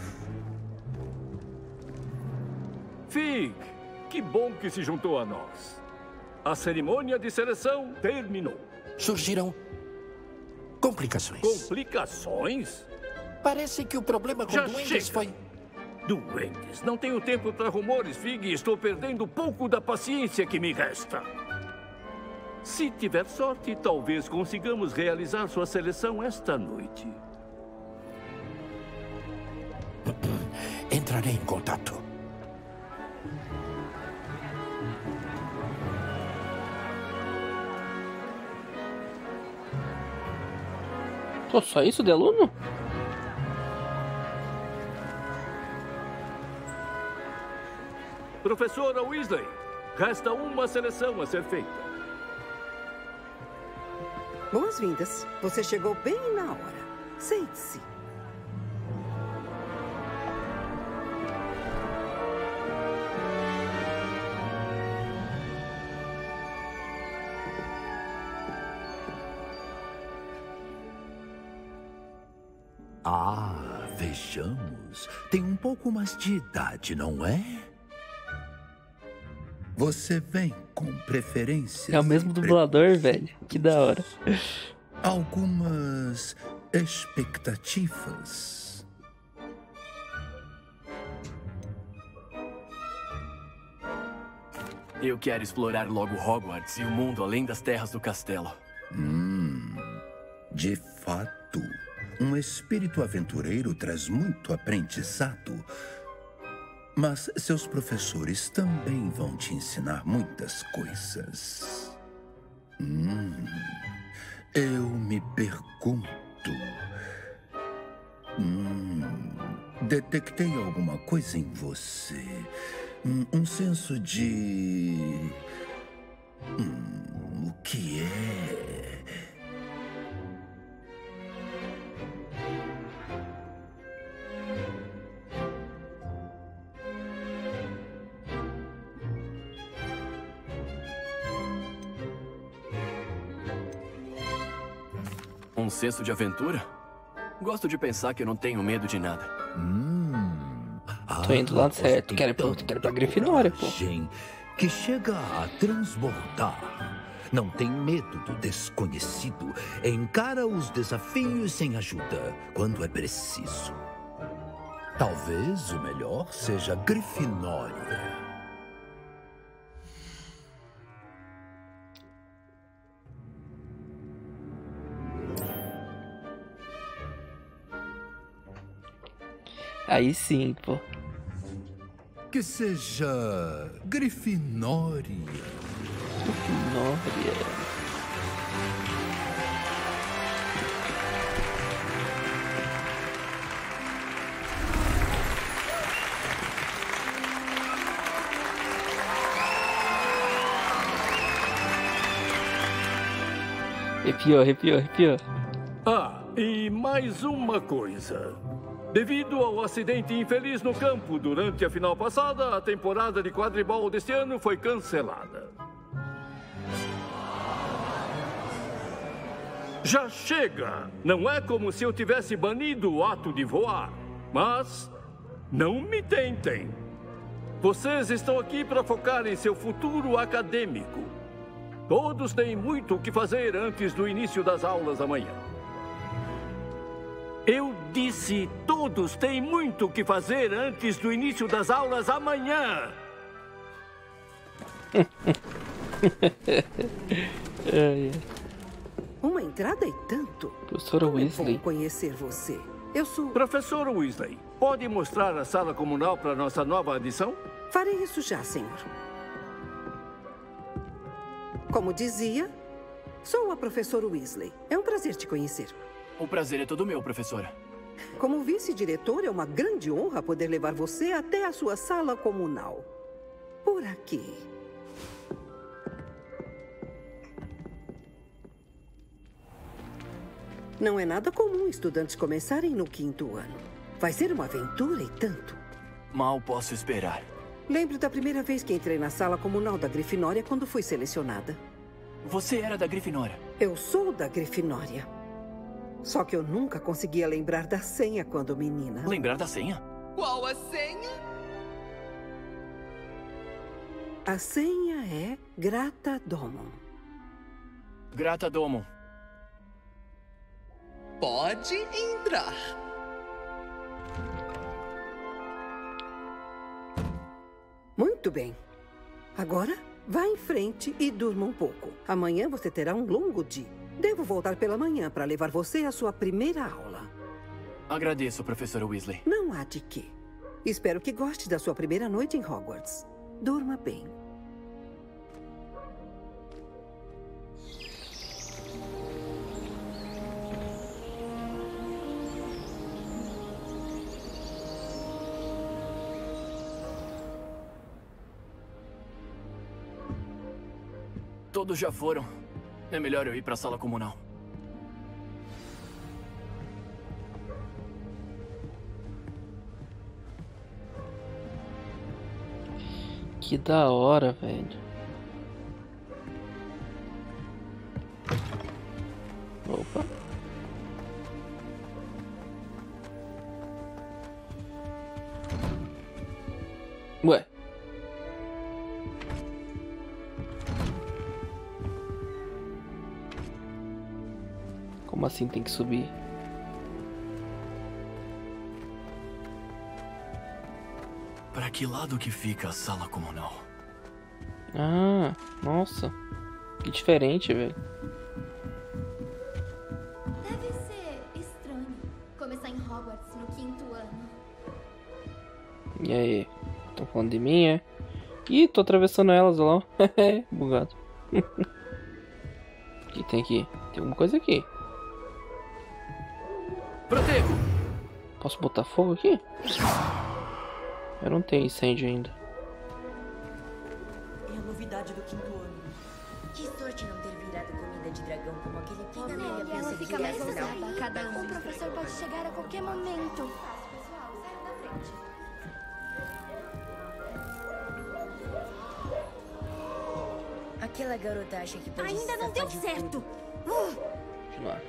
Speaker 11: Fig, que bom que se juntou a nós. A cerimônia de seleção terminou.
Speaker 4: Surgiram complicações.
Speaker 11: Complicações?
Speaker 4: Parece que o problema com duendes foi...
Speaker 11: Duendes. Não tenho tempo para rumores, Fig, e estou perdendo um pouco da paciência que me resta. Se tiver sorte, talvez consigamos realizar sua seleção esta noite.
Speaker 4: Entrarei em contato.
Speaker 1: Pô, só isso de aluno?
Speaker 11: Professora Weasley, resta uma seleção a ser feita.
Speaker 8: Boas-vindas. Você chegou bem na hora. Sente-se.
Speaker 12: Ah, vejamos. Tem um pouco mais de idade, não é? Você vem com preferências.
Speaker 1: É o mesmo dublador, velho. Que da hora.
Speaker 12: Algumas expectativas.
Speaker 2: Eu quero explorar logo Hogwarts e o mundo além das terras do castelo.
Speaker 12: De fato, um espírito aventureiro traz muito aprendizado. Mas seus professores também vão te ensinar muitas coisas. Eu me pergunto... detectei alguma coisa em você. Um senso de... O que é?
Speaker 2: Um senso de aventura? Gosto de pensar que eu não tenho medo de nada.
Speaker 1: Tô indo lá certo. Quero ir pra Grifinória, pô.
Speaker 12: Que chega a transbordar. Não tem medo do desconhecido. Encara os desafios sem ajuda quando é preciso. Talvez o melhor seja Grifinória.
Speaker 1: Aí sim, pô.
Speaker 12: Que seja Grifinória.
Speaker 1: Grifinória. Arrepiou.
Speaker 11: Ah, e mais uma coisa. Devido ao acidente infeliz no campo durante a final passada, a temporada de quadribol deste ano foi cancelada. Já chega! Não é como se eu tivesse banido o ato de voar, mas não me tentem. Vocês estão aqui para focar em seu futuro acadêmico. Todos têm muito o que fazer antes do início das aulas amanhã. Eu disse, todos têm muito o que fazer antes do início das aulas amanhã.
Speaker 8: Uma entrada e tanto.
Speaker 1: Professora Weasley.
Speaker 8: É bom conhecer você. Eu sou...
Speaker 11: Professor Weasley, pode mostrar a sala comunal para nossa nova adição?
Speaker 8: Farei isso já, senhor. Como dizia, sou a professora Weasley. É um prazer te conhecer.
Speaker 2: O prazer é todo meu, professora.
Speaker 8: Como vice-diretor, é uma grande honra poder levar você até a sua sala comunal. Por aqui. Não é nada comum estudantes começarem no 5º ano. Vai ser uma aventura e tanto.
Speaker 2: Mal posso esperar.
Speaker 8: Lembro da primeira vez que entrei na sala comunal da Grifinória quando fui selecionada.
Speaker 2: Você era da Grifinória?
Speaker 8: Eu sou da Grifinória. Só que eu nunca conseguia lembrar da senha quando menina.
Speaker 2: Lembrar da senha?
Speaker 13: Qual a senha?
Speaker 8: A senha é Grata Domum.
Speaker 2: Grata Domum.
Speaker 13: Pode entrar.
Speaker 8: Muito bem. Agora, vá em frente e durma um pouco. Amanhã você terá um longo dia. Devo voltar pela manhã para levar você à sua primeira aula.
Speaker 2: Agradeço, professora Weasley.
Speaker 8: Não há de quê. Espero que goste da sua primeira noite em Hogwarts. Durma bem.
Speaker 2: Todos já foram. É melhor eu ir para a sala comunal.
Speaker 1: Que da hora, velho. Opa. Ué. Como assim tem que subir?
Speaker 2: Para que lado que fica a sala comunal?
Speaker 1: Ah, nossa. Que diferente, velho.
Speaker 14: Deve ser estranho começar em Hogwarts no 5º ano.
Speaker 1: E aí? Estão falando de mim, é? Ih, tô atravessando elas lá, ó. Bugado. O que tem aqui? Tem alguma coisa aqui.
Speaker 2: Protego!
Speaker 1: Posso botar fogo aqui? Eu não tenho incêndio ainda.
Speaker 15: É a novidade do 5º ano. Que sorte não ter virado comida de dragão como aquele pobre.
Speaker 14: Nelly, ela fica mais ousada a cada ano. O professor pode chegar a qualquer momento. Pessoal, saiam da frente.
Speaker 15: Aquela garota acha que pode
Speaker 16: Ainda não deu certo.
Speaker 1: Continuar.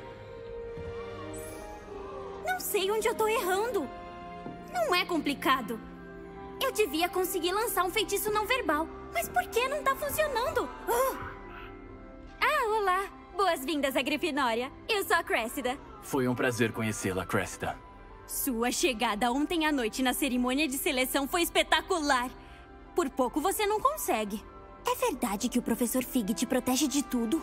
Speaker 16: Não sei onde eu tô errando. Não é complicado. Eu devia conseguir lançar um feitiço não verbal. Mas por que não tá funcionando? Olá. Boas-vindas à Grifinória. Eu sou a Cressida.
Speaker 2: Foi um prazer conhecê-la, Cressida.
Speaker 16: Sua chegada ontem à noite na cerimônia de seleção foi espetacular. Por pouco você não consegue. É verdade que o professor Fig te protege de tudo?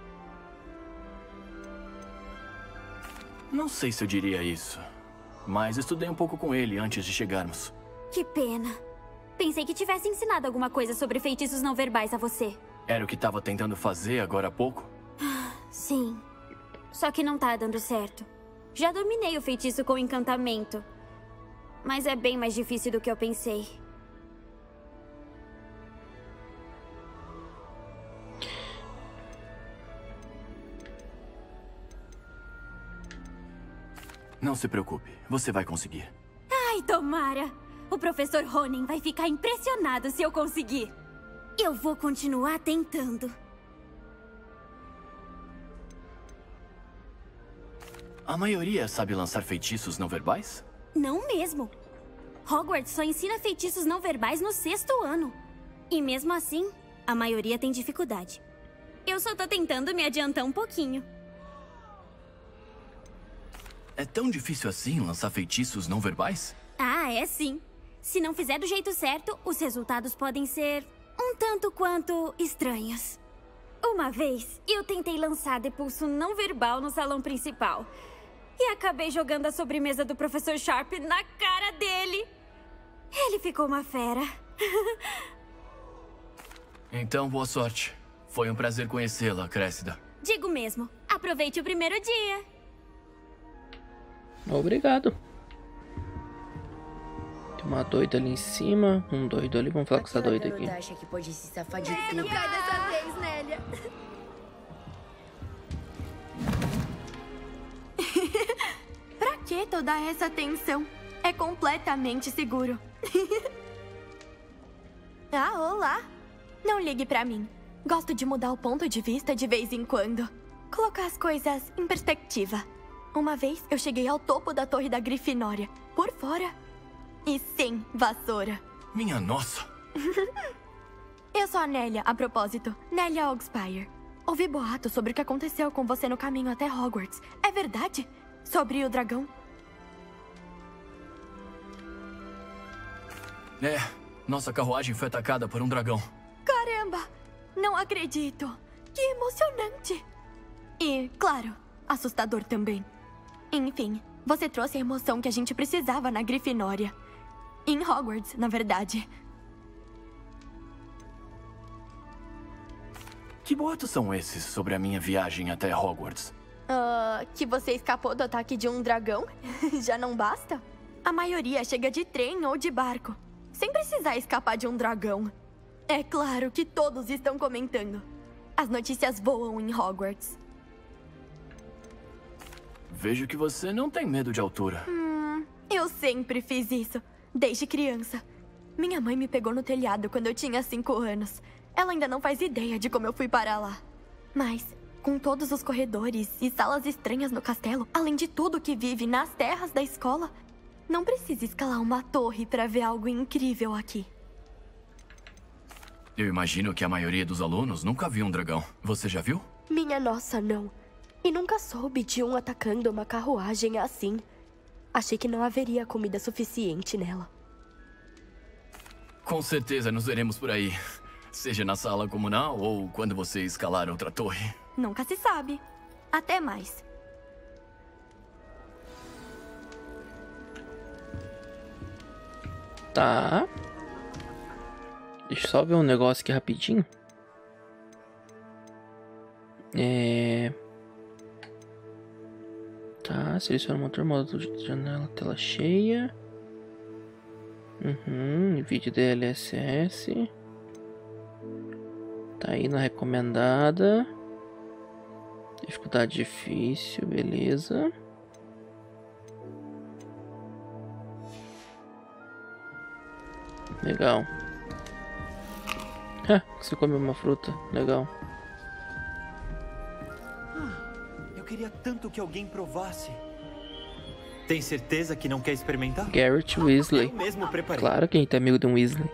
Speaker 2: Não sei se eu diria isso, mas estudei um pouco com ele antes de chegarmos.
Speaker 16: Que pena. Pensei que tivesse ensinado alguma coisa sobre feitiços não verbais a você.
Speaker 2: Era o que estava tentando fazer agora há pouco?
Speaker 16: Sim. Só que não tá dando certo. Já dominei o feitiço com encantamento. Mas é bem mais difícil do que eu pensei.
Speaker 2: Não se preocupe, você vai conseguir.
Speaker 16: Ai, tomara! O professor Ronen vai ficar impressionado se eu conseguir. Eu vou continuar tentando.
Speaker 2: A maioria sabe lançar feitiços não verbais?
Speaker 16: Não mesmo. Hogwarts só ensina feitiços não verbais no 6º ano. E mesmo assim, a maioria tem dificuldade. Eu só tô tentando me adiantar um pouquinho.
Speaker 2: É tão difícil assim lançar feitiços não verbais?
Speaker 16: Ah, é sim. Se não fizer do jeito certo, os resultados podem ser um tanto quanto estranhos. Uma vez, eu tentei lançar depulso não verbal no salão principal. E acabei jogando a sobremesa do professor Sharp na cara dele. Ele ficou uma fera.
Speaker 2: Então, boa sorte. Foi um prazer conhecê-la, Cressida.
Speaker 16: Digo mesmo. Aproveite o primeiro dia.
Speaker 1: Obrigado. Tem uma doida ali em cima, um doido ali. Vamos falar com essa doida aqui.
Speaker 15: Acha que pode se safar de
Speaker 14: tudo. Não cai dessa vez, Nélia.
Speaker 17: Pra que toda essa tensão? É completamente seguro. Olá. Não ligue pra mim. Gosto de mudar o ponto de vista de vez em quando. Colocar as coisas em perspectiva. Uma vez eu cheguei ao topo da torre da Grifinória, por fora. E sem vassoura.
Speaker 2: Minha nossa!
Speaker 17: Eu sou a Nélia, a propósito. Nélia Oggspire. Ouvi boatos sobre o que aconteceu com você no caminho até Hogwarts. É verdade? Sobre o dragão?
Speaker 2: É, nossa carruagem foi atacada por um dragão.
Speaker 17: Caramba! Não acredito. Que emocionante. E, claro, assustador também. Enfim, você trouxe a emoção que a gente precisava na Grifinória. Em Hogwarts, na verdade.
Speaker 2: Que boatos são esses sobre a minha viagem até Hogwarts?
Speaker 17: Que você escapou do ataque de um dragão? Já não basta? A maioria chega de trem ou de barco, sem precisar escapar de um dragão. É claro que todos estão comentando. As notícias voam em Hogwarts.
Speaker 2: Vejo que você não tem medo de altura.
Speaker 17: Eu sempre fiz isso, desde criança. Minha mãe me pegou no telhado quando eu tinha 5 anos. Ela ainda não faz ideia de como eu fui parar lá. Mas, com todos os corredores e salas estranhas no castelo, além de tudo que vive nas terras da escola, não precisa escalar uma torre para ver algo incrível aqui.
Speaker 2: Eu imagino que a maioria dos alunos nunca viu um dragão. Você já viu?
Speaker 18: Minha nossa, não. E nunca soube de um atacando uma carruagem assim. Achei que não haveria comida suficiente nela.
Speaker 2: Com certeza nos veremos por aí. Seja na sala comunal ou quando você escalar outra torre.
Speaker 17: Nunca se sabe. Até mais.
Speaker 1: Tá. Deixa eu só ver um negócio aqui rapidinho. Tá, seleciona o motor, modo de janela, tela cheia. Vídeo DLSS. Tá aí na recomendada. Dificuldade difícil, beleza. Legal. Você comeu uma fruta, legal.
Speaker 19: Eu queria tanto que alguém provasse. Tem certeza que não quer experimentar?
Speaker 1: Garrett Weasley.
Speaker 19: Eu mesmo preparei.
Speaker 1: Claro que a gente é amigo de um Weasley.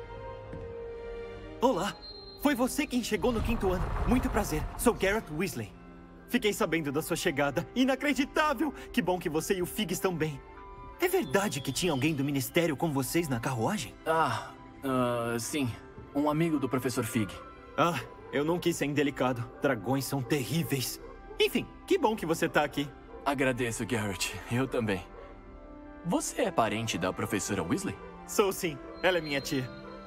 Speaker 19: Olá, foi você quem chegou no 5º ano. Muito prazer, sou Garrett Weasley. Fiquei sabendo da sua chegada. Inacreditável! Que bom que você e o Fig estão bem. É verdade que tinha alguém do Ministério com vocês na carruagem?
Speaker 2: Sim. Um amigo do Professor Fig.
Speaker 19: Eu não quis ser indelicado. Dragões são terríveis. Enfim, que bom que você tá aqui.
Speaker 2: Agradeço, Garrett. Eu também. Você é parente da Professora Weasley?
Speaker 19: Sou sim. Ela é minha tia.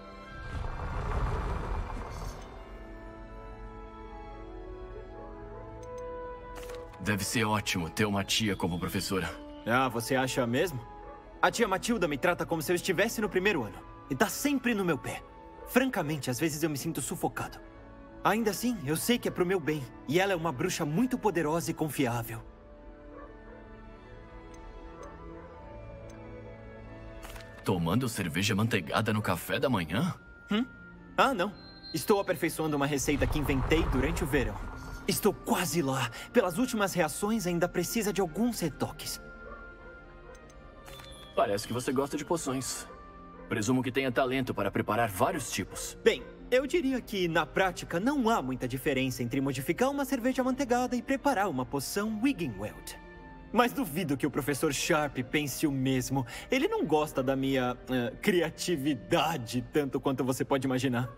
Speaker 2: Deve ser ótimo ter uma tia como professora.
Speaker 19: Você acha mesmo? A tia Matilda me trata como se eu estivesse no 1º ano. E tá sempre no meu pé. Francamente, às vezes eu me sinto sufocado. Ainda assim, eu sei que é pro meu bem. E ela é uma bruxa muito poderosa e confiável.
Speaker 2: Tomando cerveja manteigada no café da manhã?
Speaker 19: Não. Estou aperfeiçoando uma receita que inventei durante o verão. Estou quase lá. Pelas últimas reações, ainda precisa de alguns retoques.
Speaker 2: Parece que você gosta de poções. Presumo que tenha talento para preparar vários tipos.
Speaker 19: Bem, eu diria que, na prática, não há muita diferença entre modificar uma cerveja amanteigada e preparar uma poção Wiggenweld. Mas duvido que o Professor Sharp pense o mesmo. Ele não gosta da minha criatividade tanto quanto você pode imaginar.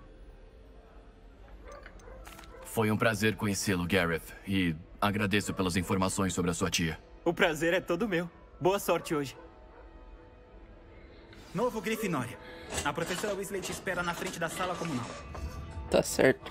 Speaker 2: Foi um prazer conhecê-lo, Gareth. E agradeço pelas informações sobre a sua tia.
Speaker 19: O prazer é todo meu. Boa sorte hoje.
Speaker 20: Novo Grifinória. A professora Weasley te espera na frente da sala comunal.
Speaker 1: Tá certo.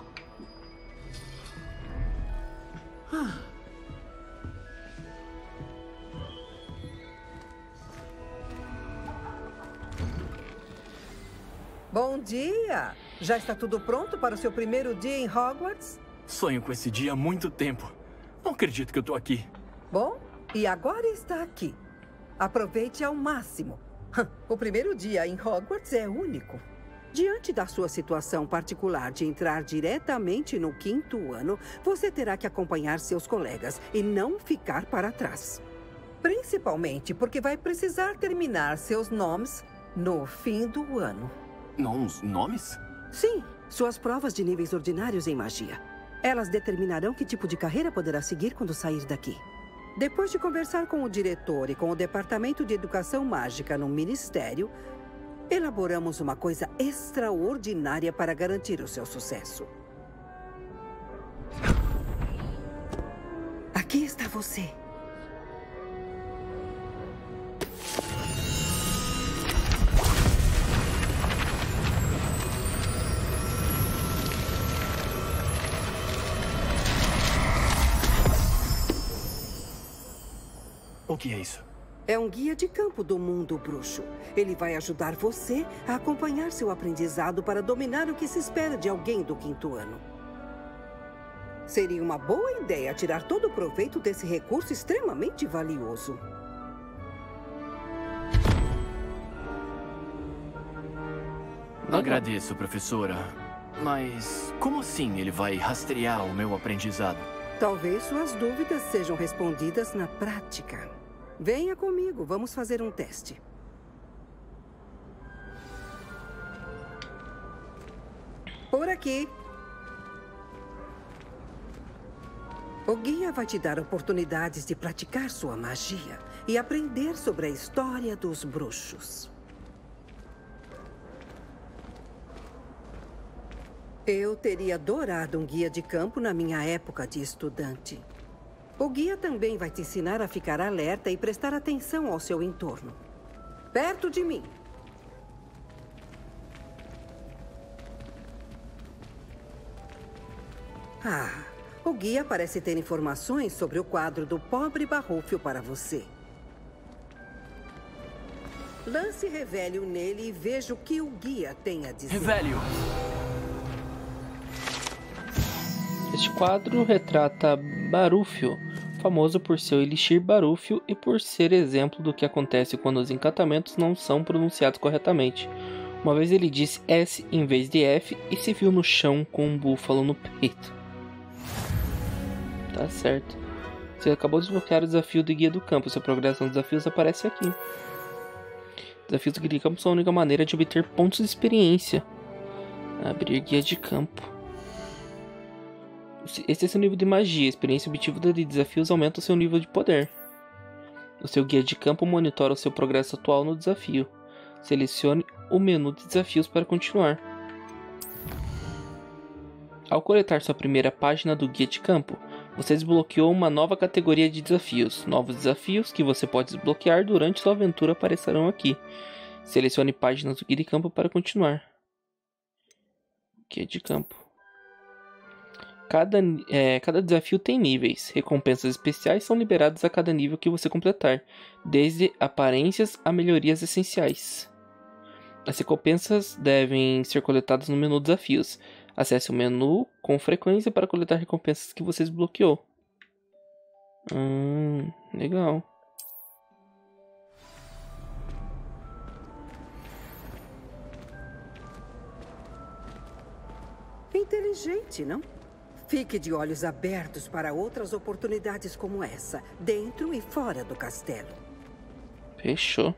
Speaker 8: Bom dia! Já está tudo pronto para o seu primeiro dia em Hogwarts?
Speaker 2: Sonho com esse dia há muito tempo. Não acredito que eu tô aqui.
Speaker 8: Bom, e agora está aqui. Aproveite ao máximo. O primeiro dia em Hogwarts é único. Diante da sua situação particular de entrar diretamente no 5º ano, você terá que acompanhar seus colegas e não ficar para trás. Principalmente porque vai precisar terminar seus nomes no fim do ano.
Speaker 2: Nomes?
Speaker 8: Sim, suas provas de níveis ordinários em magia. Elas determinarão que tipo de carreira poderá seguir quando sair daqui. Depois de conversar com o diretor e com o Departamento de Educação Mágica no Ministério, elaboramos uma coisa extraordinária para garantir o seu sucesso. Aqui está você.
Speaker 2: O que é isso?
Speaker 8: É um guia de campo do mundo bruxo. Ele vai ajudar você a acompanhar seu aprendizado para dominar o que se espera de alguém do 5º ano. Seria uma boa ideia tirar todo o proveito desse recurso extremamente valioso.
Speaker 2: Agradeço, professora. Mas como assim ele vai rastrear o meu aprendizado?
Speaker 8: Talvez suas dúvidas sejam respondidas na prática. Venha comigo, vamos fazer um teste. Por aqui. O guia vai te dar oportunidades de praticar sua magia e aprender sobre a história dos bruxos. Eu teria adorado um guia de campo na minha época de estudante. O guia também vai te ensinar a ficar alerta e prestar atenção ao seu entorno. Perto de mim. O guia parece ter informações sobre o quadro do pobre Barrúfio para você. Lance Revélio nele e veja o que o guia tem a dizer.
Speaker 2: Revélio!
Speaker 1: Este quadro retrata Barúfio, famoso por seu elixir Barúfio e por ser exemplo do que acontece quando os encantamentos não são pronunciados corretamente. Uma vez ele disse S em vez de F e se viu no chão com um búfalo no peito. Tá certo. Você acabou de desbloquear o desafio do Guia do Campo. Seu progresso nos desafios aparece aqui. Desafios do Guia de Campo são a única maneira de obter pontos de experiência. Abrir Guia de Campo. Esse é seu nível de magia. A experiência obtida de desafios aumenta o seu nível de poder. O seu Guia de Campo monitora o seu progresso atual no desafio. Selecione o menu de desafios para continuar. Ao coletar sua primeira página do Guia de Campo, você desbloqueou uma nova categoria de desafios. Novos desafios que você pode desbloquear durante sua aventura aparecerão aqui. Selecione páginas do Guia de Campo para continuar. Guia de Campo. Cada desafio tem níveis. Recompensas especiais são liberadas a cada nível que você completar, desde aparências a melhorias essenciais. As recompensas devem ser coletadas no menu Desafios. Acesse o menu com frequência para coletar recompensas que você desbloqueou. Legal.
Speaker 8: Inteligente, não? Fique de olhos abertos para outras oportunidades como essa, dentro e fora do castelo.
Speaker 1: Fechou.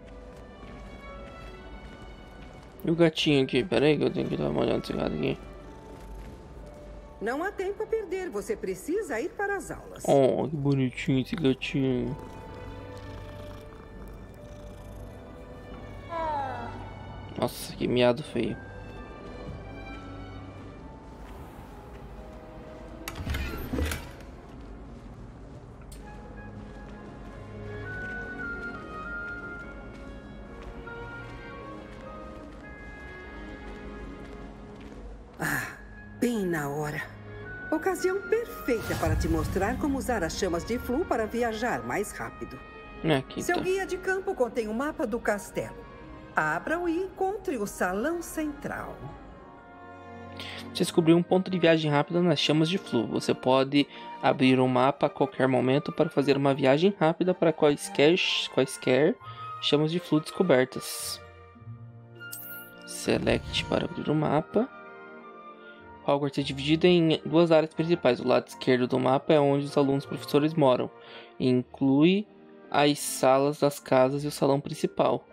Speaker 1: E o gatinho aqui? Pera aí que eu tenho que dar uma olhada nesse gato aqui.
Speaker 8: Não há tempo a perder, você precisa ir para as aulas.
Speaker 1: Oh, que bonitinho esse gatinho. Nossa, que miado feio.
Speaker 8: Bem na hora. Ocasião perfeita para te mostrar como usar as chamas de Flu para viajar mais rápido.
Speaker 1: Aqui
Speaker 8: Seu
Speaker 1: tá.
Speaker 8: guia de campo contém um mapa do castelo. Abra-o e encontre o salão central.
Speaker 1: Você descobriu um ponto de viagem rápida nas chamas de Flu. Você pode abrir um mapa a qualquer momento para fazer uma viagem rápida para quaisquer chamas de Flu descobertas. Select para abrir o mapa. Hogwarts é dividida em duas áreas principais. O lado esquerdo do mapa é onde os alunos e professores moram. E inclui as salas das casas e o salão principal.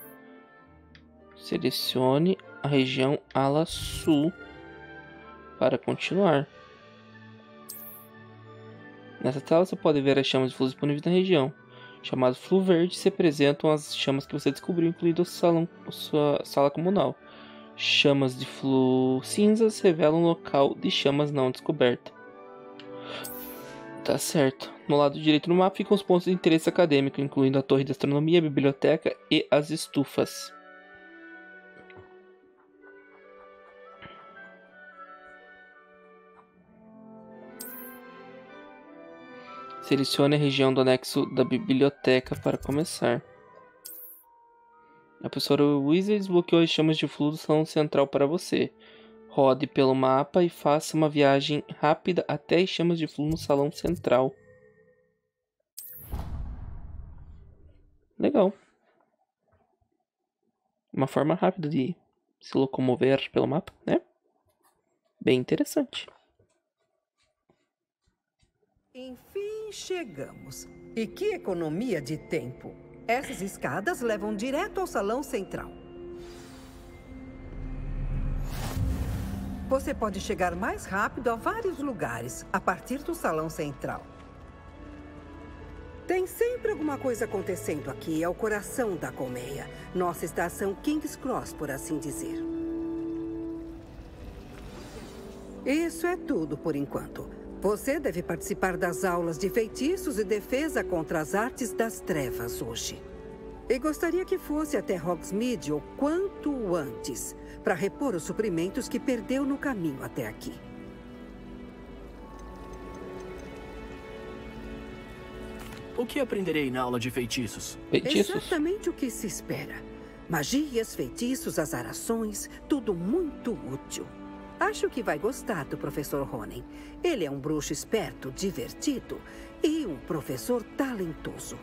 Speaker 1: Selecione a região ala sul para continuar. Nessa tela você pode ver as chamas de Flu disponíveis na região. Chamadas Flu Verde se apresentam as chamas que você descobriu, incluindo sua sala comunal. Chamas de Flu cinzas revelam um local de chamas não descoberta. Tá certo. No lado direito do mapa ficam os pontos de interesse acadêmico, incluindo a torre de astronomia, a biblioteca e as estufas. Selecione a região do anexo da biblioteca para começar. A professora Weasley desbloqueou as chamas de Flu do salão central para você. Rode pelo mapa e faça uma viagem rápida até as chamas de Flu no salão central. Legal. Uma forma rápida de se locomover pelo mapa, né? Bem interessante.
Speaker 8: Enfim, chegamos. E que economia de tempo! Essas escadas levam direto ao salão central. Você pode chegar mais rápido a vários lugares a partir do salão central. Tem sempre alguma coisa acontecendo aqui. É o coração da colmeia. Nossa estação King's Cross, por assim dizer. Isso é tudo por enquanto. Você deve participar das aulas de feitiços e defesa contra as artes das trevas hoje. E gostaria que fosse até Hogsmeade o quanto antes, para repor os suprimentos que perdeu no caminho até aqui.
Speaker 2: O que aprenderei na aula de feitiços?
Speaker 8: Exatamente o que se espera. Magias, feitiços, azarações, tudo muito útil. Acho que vai gostar do professor Ronen. Ele é um bruxo esperto, divertido e um professor talentoso.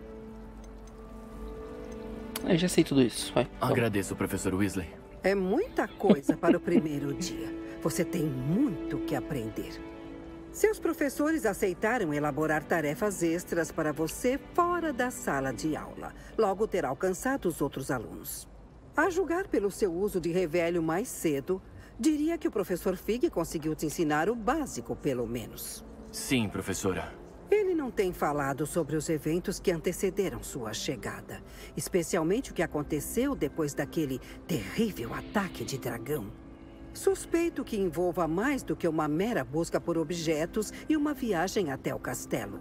Speaker 1: Eu já sei tudo isso. Vai.
Speaker 2: Agradeço, professor Weasley.
Speaker 8: É muita coisa para o primeiro dia. Você tem muito que aprender. Seus professores aceitaram elaborar tarefas extras para você fora da sala de aula. Logo terá alcançado os outros alunos. A julgar pelo seu uso de revelio mais cedo, diria que o professor Fig conseguiu te ensinar o básico, pelo menos.
Speaker 2: Sim, professora.
Speaker 8: Ele não tem falado sobre os eventos que antecederam sua chegada. Especialmente o que aconteceu depois daquele terrível ataque de dragão. Suspeito que envolva mais do que uma mera busca por objetos e uma viagem até o castelo.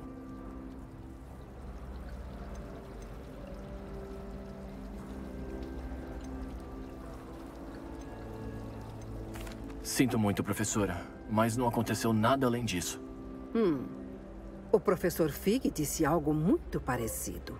Speaker 2: Sinto muito, professora, mas não aconteceu nada além disso.
Speaker 8: O professor Fig disse algo muito parecido.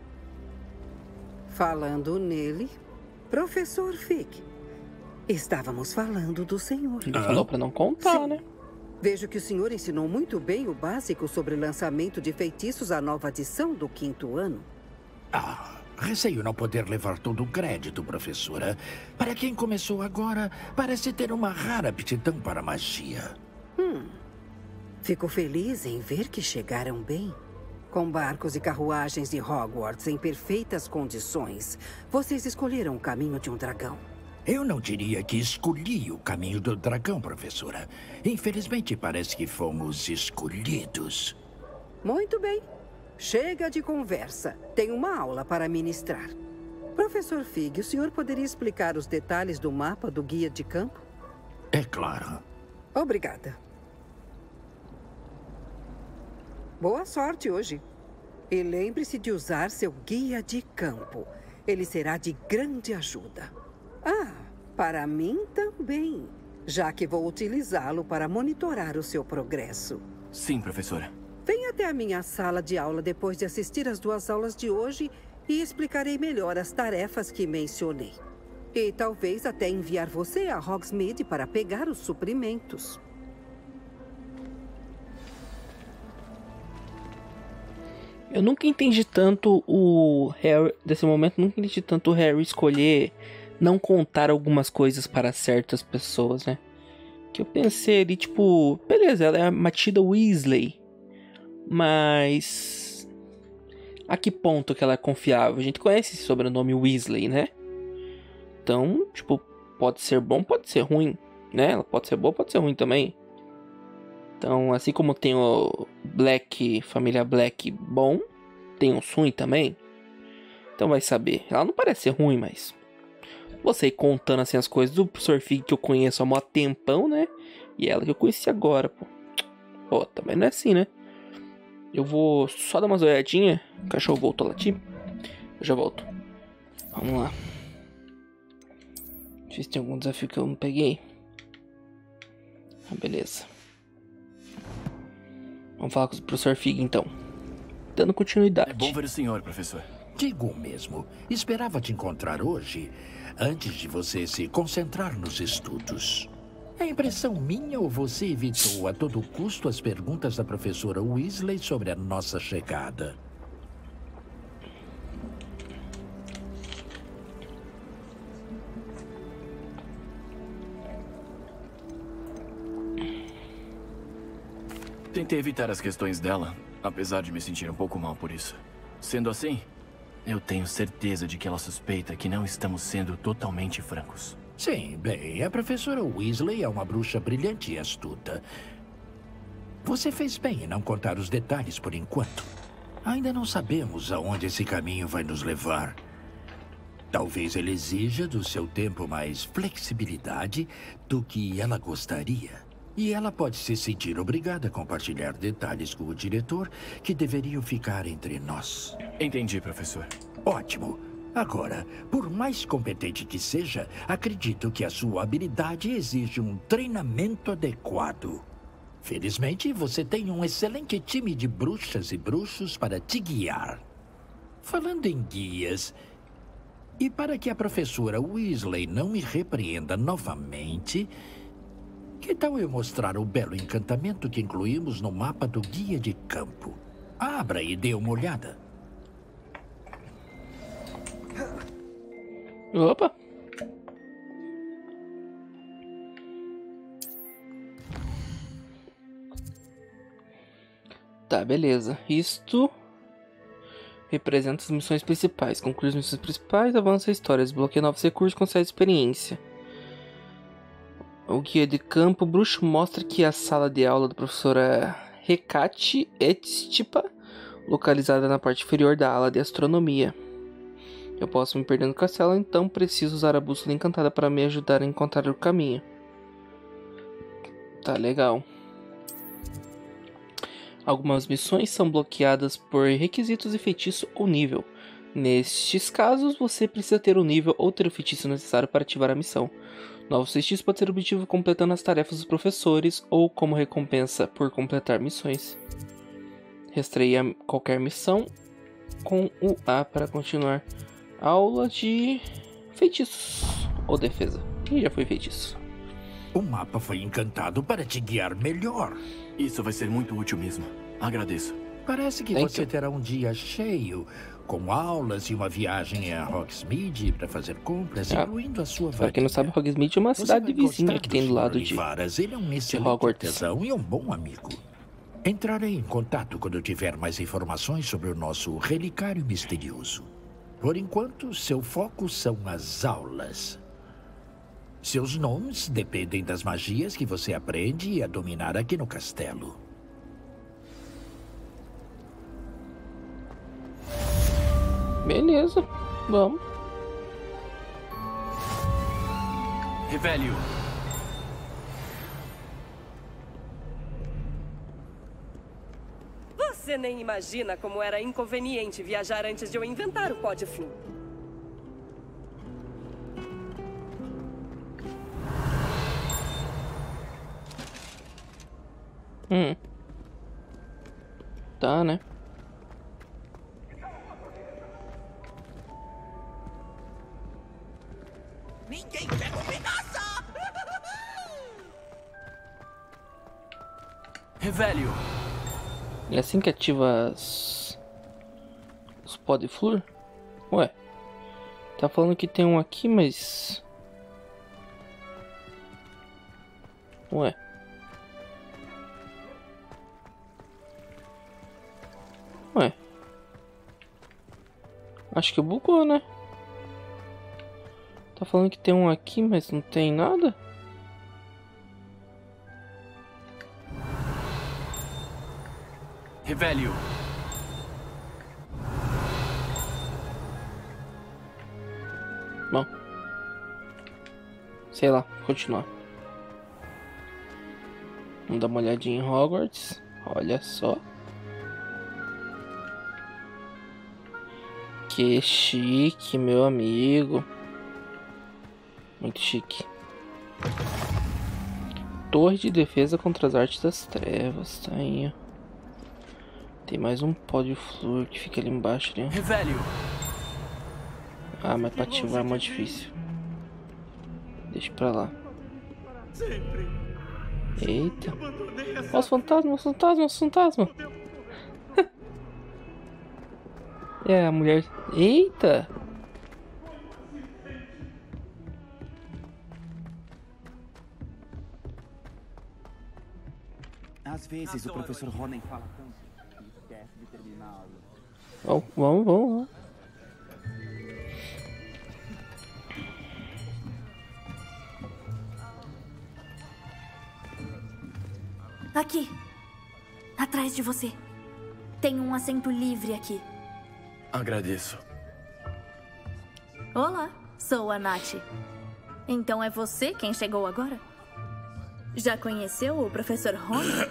Speaker 8: Falando nele, professor Fig, estávamos falando do senhor.
Speaker 1: Ele falou para não contar, né?
Speaker 8: Vejo que o senhor ensinou muito bem o básico sobre lançamento de feitiços à nova adição do 5º ano.
Speaker 4: Receio não poder levar todo o crédito, professora. Para quem começou agora, parece ter uma rara aptidão para magia.
Speaker 8: Fico feliz em ver que chegaram bem. Com barcos e carruagens de Hogwarts em perfeitas condições, vocês escolheram o caminho de um dragão.
Speaker 4: Eu não diria que escolhi o caminho do dragão, professora. Infelizmente, parece que fomos escolhidos.
Speaker 8: Muito bem. Chega de conversa. Tenho uma aula para ministrar. Professor Fig, o senhor poderia explicar os detalhes do mapa do guia de campo?
Speaker 4: É claro.
Speaker 8: Obrigada. Boa sorte hoje. E lembre-se de usar seu guia de campo. Ele será de grande ajuda. Para mim também, já que vou utilizá-lo para monitorar o seu progresso.
Speaker 2: Sim, professora.
Speaker 8: Venha até a minha sala de aula depois de assistir às 2 aulas de hoje e explicarei melhor as tarefas que mencionei. E talvez até enviar você a Hogsmeade para pegar os suprimentos.
Speaker 1: Eu nunca entendi tanto o Harry, desse momento, nunca entendi tanto o Harry escolher não contar algumas coisas para certas pessoas, né? Que eu pensei ali, tipo, beleza, ela é a Matilda Weasley, mas a que ponto que ela é confiável? A gente conhece esse sobrenome Weasley, né? Então, tipo, pode ser bom, pode ser ruim, né? Ela pode ser boa, pode ser ruim também. Então, assim como tem o Black, família Black bom, tem um ruim também. Então vai saber. Ela não parece ser ruim, mas você ir contando assim as coisas do Professor Fig que eu conheço há mó tempão, né? E ela que eu conheci agora, pô. Pô, também não é assim, né? Eu vou só dar umas olhadinhas. O cachorro voltou a latir. Eu já volto. Vamos lá. Deixa eu ver se tem algum desafio que eu não peguei. Beleza. Vamos falar com o Professor Fig, então. Dando continuidade.
Speaker 2: É bom ver o senhor, professor.
Speaker 4: Digo mesmo. Esperava te encontrar hoje, antes de você se concentrar nos estudos. É impressão minha ou você evitou a todo custo as perguntas da professora Weasley sobre a nossa chegada?
Speaker 2: Tentei evitar as questões dela, apesar de me sentir um pouco mal por isso. Sendo assim, eu tenho certeza de que ela suspeita que não estamos sendo totalmente francos.
Speaker 4: Sim, bem, a professora Weasley é uma bruxa brilhante e astuta. Você fez bem em não contar os detalhes por enquanto. Ainda não sabemos aonde esse caminho vai nos levar. Talvez ele exija do seu tempo mais flexibilidade do que ela gostaria. E ela pode se sentir obrigada a compartilhar detalhes com o diretor que deveriam ficar entre nós.
Speaker 2: Entendi, professor.
Speaker 4: Ótimo. Agora, por mais competente que seja, acredito que a sua habilidade exige um treinamento adequado. Felizmente, você tem um excelente time de bruxas e bruxos para te guiar. Falando em guias, e para que a professora Weasley não me repreenda novamente, Que tal eu mostrar o belo encantamento que incluímos no mapa do guia de campo? Abra e dê uma olhada.
Speaker 1: Opa! Tá, beleza. Isto representa as missões principais. Conclui as missões principais, avança a história, desbloqueia novos recursos, concede experiência. O guia de campo bruxo mostra que a sala de aula da professora Hecate Etstipa, localizada na parte inferior da ala de astronomia. Eu posso me perder no castelo, então preciso usar a bússola encantada para me ajudar a encontrar o caminho. Tá, legal. Algumas missões são bloqueadas por requisitos de feitiço ou nível. Nestes casos, você precisa ter o nível ou ter o feitiço necessário para ativar a missão. Novos feitiços podem ser obtidos completando as tarefas dos professores ou como recompensa por completar missões. Restreia qualquer missão com o A para continuar. Aula de feitiços ou defesa. E já foi feitiço.
Speaker 4: O mapa foi encantado para te guiar melhor.
Speaker 2: Isso vai ser muito útil mesmo. Agradeço.
Speaker 4: Parece que você terá um dia cheio, com aulas e uma viagem a Hogsmeade para fazer compras, incluindo a sua varinha.
Speaker 1: Pra quem não sabe, Hogsmeade é uma cidade vizinha que tem do lado de
Speaker 4: Ele é um excelente artesão e um bom amigo. Entrarei em contato quando eu tiver mais informações sobre o nosso relicário misterioso. Por enquanto, seu foco são as aulas. Seus nomes dependem das magias que você aprende a dominar aqui no castelo.
Speaker 1: Beleza, vamos.
Speaker 2: Revelio.
Speaker 21: Você nem imagina como era inconveniente viajar antes de eu inventar o pó de flor.
Speaker 1: Tá, né?
Speaker 13: Ninguém quer combinação!
Speaker 2: Revelio.
Speaker 1: É assim que ativa os pó de flor? Ué, tá falando que tem um aqui, mas... Ué. Ué. Acho que bugou, né? Tá falando que tem um aqui, mas não tem nada?
Speaker 2: Revelio.
Speaker 1: Bom. Sei lá, continuar. Vamos dar uma olhadinha em Hogwarts. Olha só. Que chique, meu amigo. Muito chique. Torre de defesa contra as artes das trevas. Tá aí, ó. Tem mais um pó de flor que fica ali embaixo. Ali, ó.
Speaker 2: Revelio.
Speaker 1: Ah, mas pra ativar é muito difícil. Deixa pra lá. Eita. Ó, os fantasmas, os fantasmas, os fantasmas. É, a mulher... Eita!
Speaker 20: Às vezes o professor Ronen fala tanto que esquece de terminar a aula.
Speaker 1: Vamos.
Speaker 16: Aqui. Atrás de você. Tem um assento livre aqui.
Speaker 2: Agradeço.
Speaker 16: Olá, sou a Nath. Então é você quem chegou agora? Já conheceu o professor Ronen?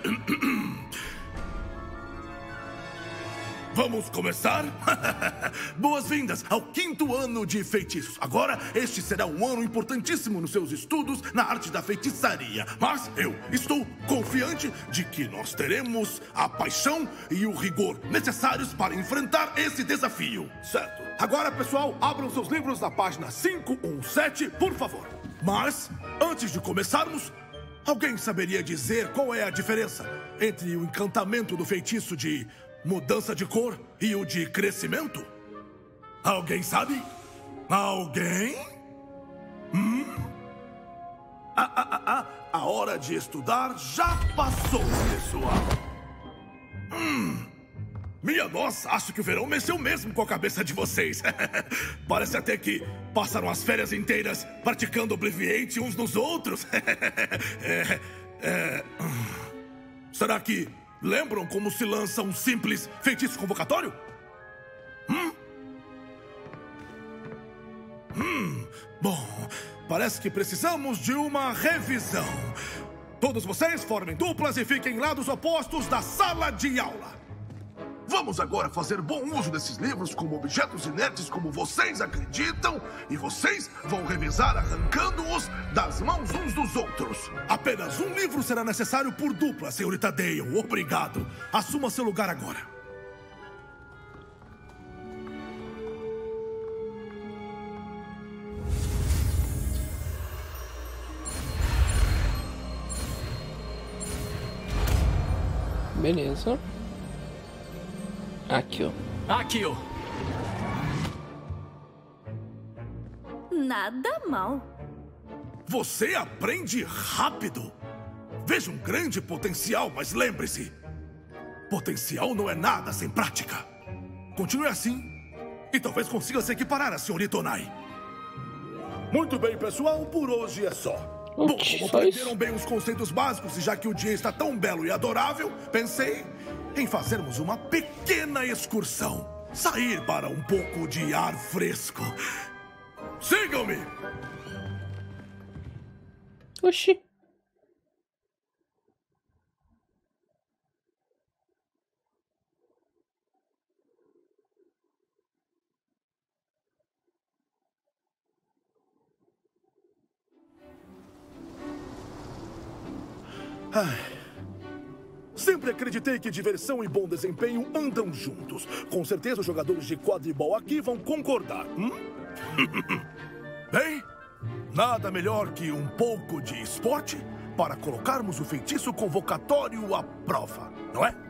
Speaker 22: Vamos começar? Boas-vindas ao 5º ano de feitiços. Agora, este será um ano importantíssimo nos seus estudos na arte da feitiçaria. Mas eu estou confiante de que nós teremos a paixão e o rigor necessários para enfrentar esse desafio. Certo. Agora, pessoal, abram seus livros na página 517, por favor. Mas, antes de começarmos, Alguém saberia dizer qual é a diferença entre o encantamento do feitiço de mudança de cor e o de crescimento? Alguém sabe? Alguém? A hora de estudar já passou, pessoal. Minha nossa, acho que o verão mexeu mesmo com a cabeça de vocês. Parece até que passaram as férias inteiras praticando Obliviate uns nos outros. Será que lembram como se lança um simples feitiço convocatório? Bom, parece que precisamos de uma revisão. Todos vocês formem duplas e fiquem em lados opostos da sala de aula.
Speaker 3: Vamos agora fazer bom uso desses livros como objetos inertes como vocês acreditam, e vocês vão revisar arrancando-os das mãos uns dos outros.
Speaker 22: Apenas um livro será necessário por dupla, senhorita Dale. Obrigado. Assuma seu lugar agora.
Speaker 1: Beleza. Akio.
Speaker 2: Akio!
Speaker 16: Nada mal.
Speaker 22: Você aprende rápido. Vejo um grande potencial, mas lembre-se, potencial não é nada sem prática. Continue assim e talvez consiga se equiparar a senhorita Onai. Muito bem, pessoal, por hoje é só. Bom, como aprenderam bem os conceitos básicos e já que o dia está tão belo e adorável, pensei em fazermos uma pequena excursão. Sair para um pouco de ar fresco. Sigam-me!
Speaker 1: Oxi.
Speaker 22: Sempre acreditei que diversão e bom desempenho andam juntos. Com certeza os jogadores de quadribol aqui vão concordar. Bem, nada melhor que um pouco de esporte para colocarmos o feitiço convocatório à prova, não é?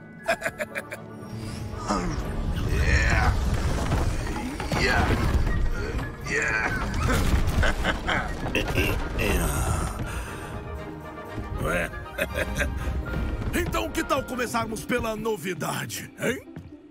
Speaker 22: Então, que tal começarmos pela novidade, hein?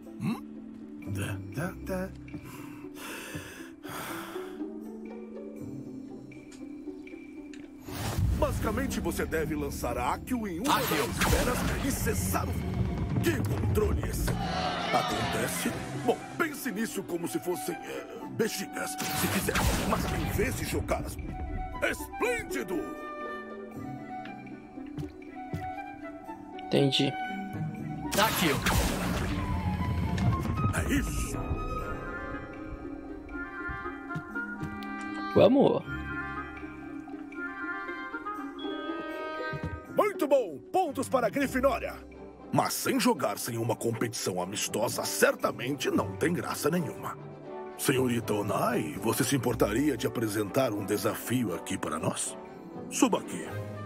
Speaker 22: Basicamente, você deve lançar a Akio em uma das esferas e cessar o... Que controle é esse? Acontece? Bom, pense nisso como se fossem bexigas, se quiser. Mas em vez de jogá-las... Esplêndido!
Speaker 1: Entendi.
Speaker 2: Akio!
Speaker 22: É isso!
Speaker 1: Vamos!
Speaker 22: Muito bom! Pontos para a Grifinória! Mas sem jogar sem uma competição amistosa, certamente não tem graça nenhuma. Senhorita Onai, você se importaria de apresentar um desafio aqui para nós? Suba aqui.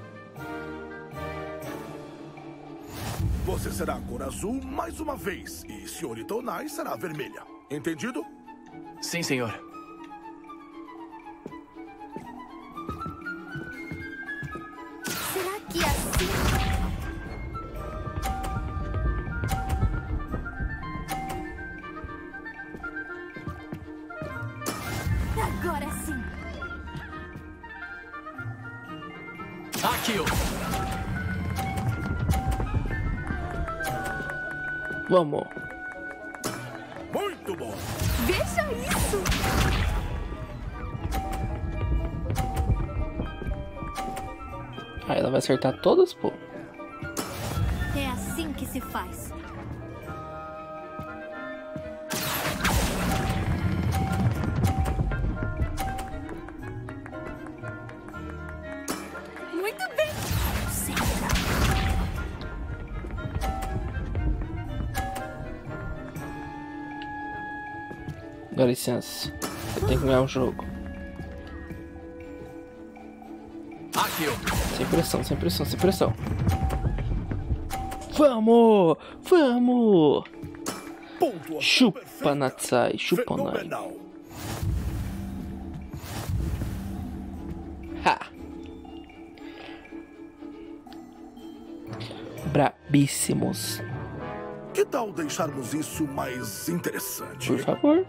Speaker 22: Você será a cor azul mais uma vez, e senhorita Onai será a vermelha. Entendido?
Speaker 2: Sim, senhor.
Speaker 14: Será que assim...
Speaker 16: Agora sim.
Speaker 2: Akio!
Speaker 1: Vamos.
Speaker 22: Muito bom.
Speaker 14: Veja isso!
Speaker 1: Aí ela vai acertar todas, pô.
Speaker 16: É assim que se faz.
Speaker 14: Muito bem!
Speaker 1: Dá licença. Eu tenho que ganhar o jogo.
Speaker 2: Aqui,
Speaker 1: Sem pressão, sem pressão, sem pressão. Vamos! Vamos! Chupa, Natsai. Chupa, Nai. Ha! Brabíssimos.
Speaker 3: Que tal deixarmos isso mais interessante?
Speaker 1: Por favor.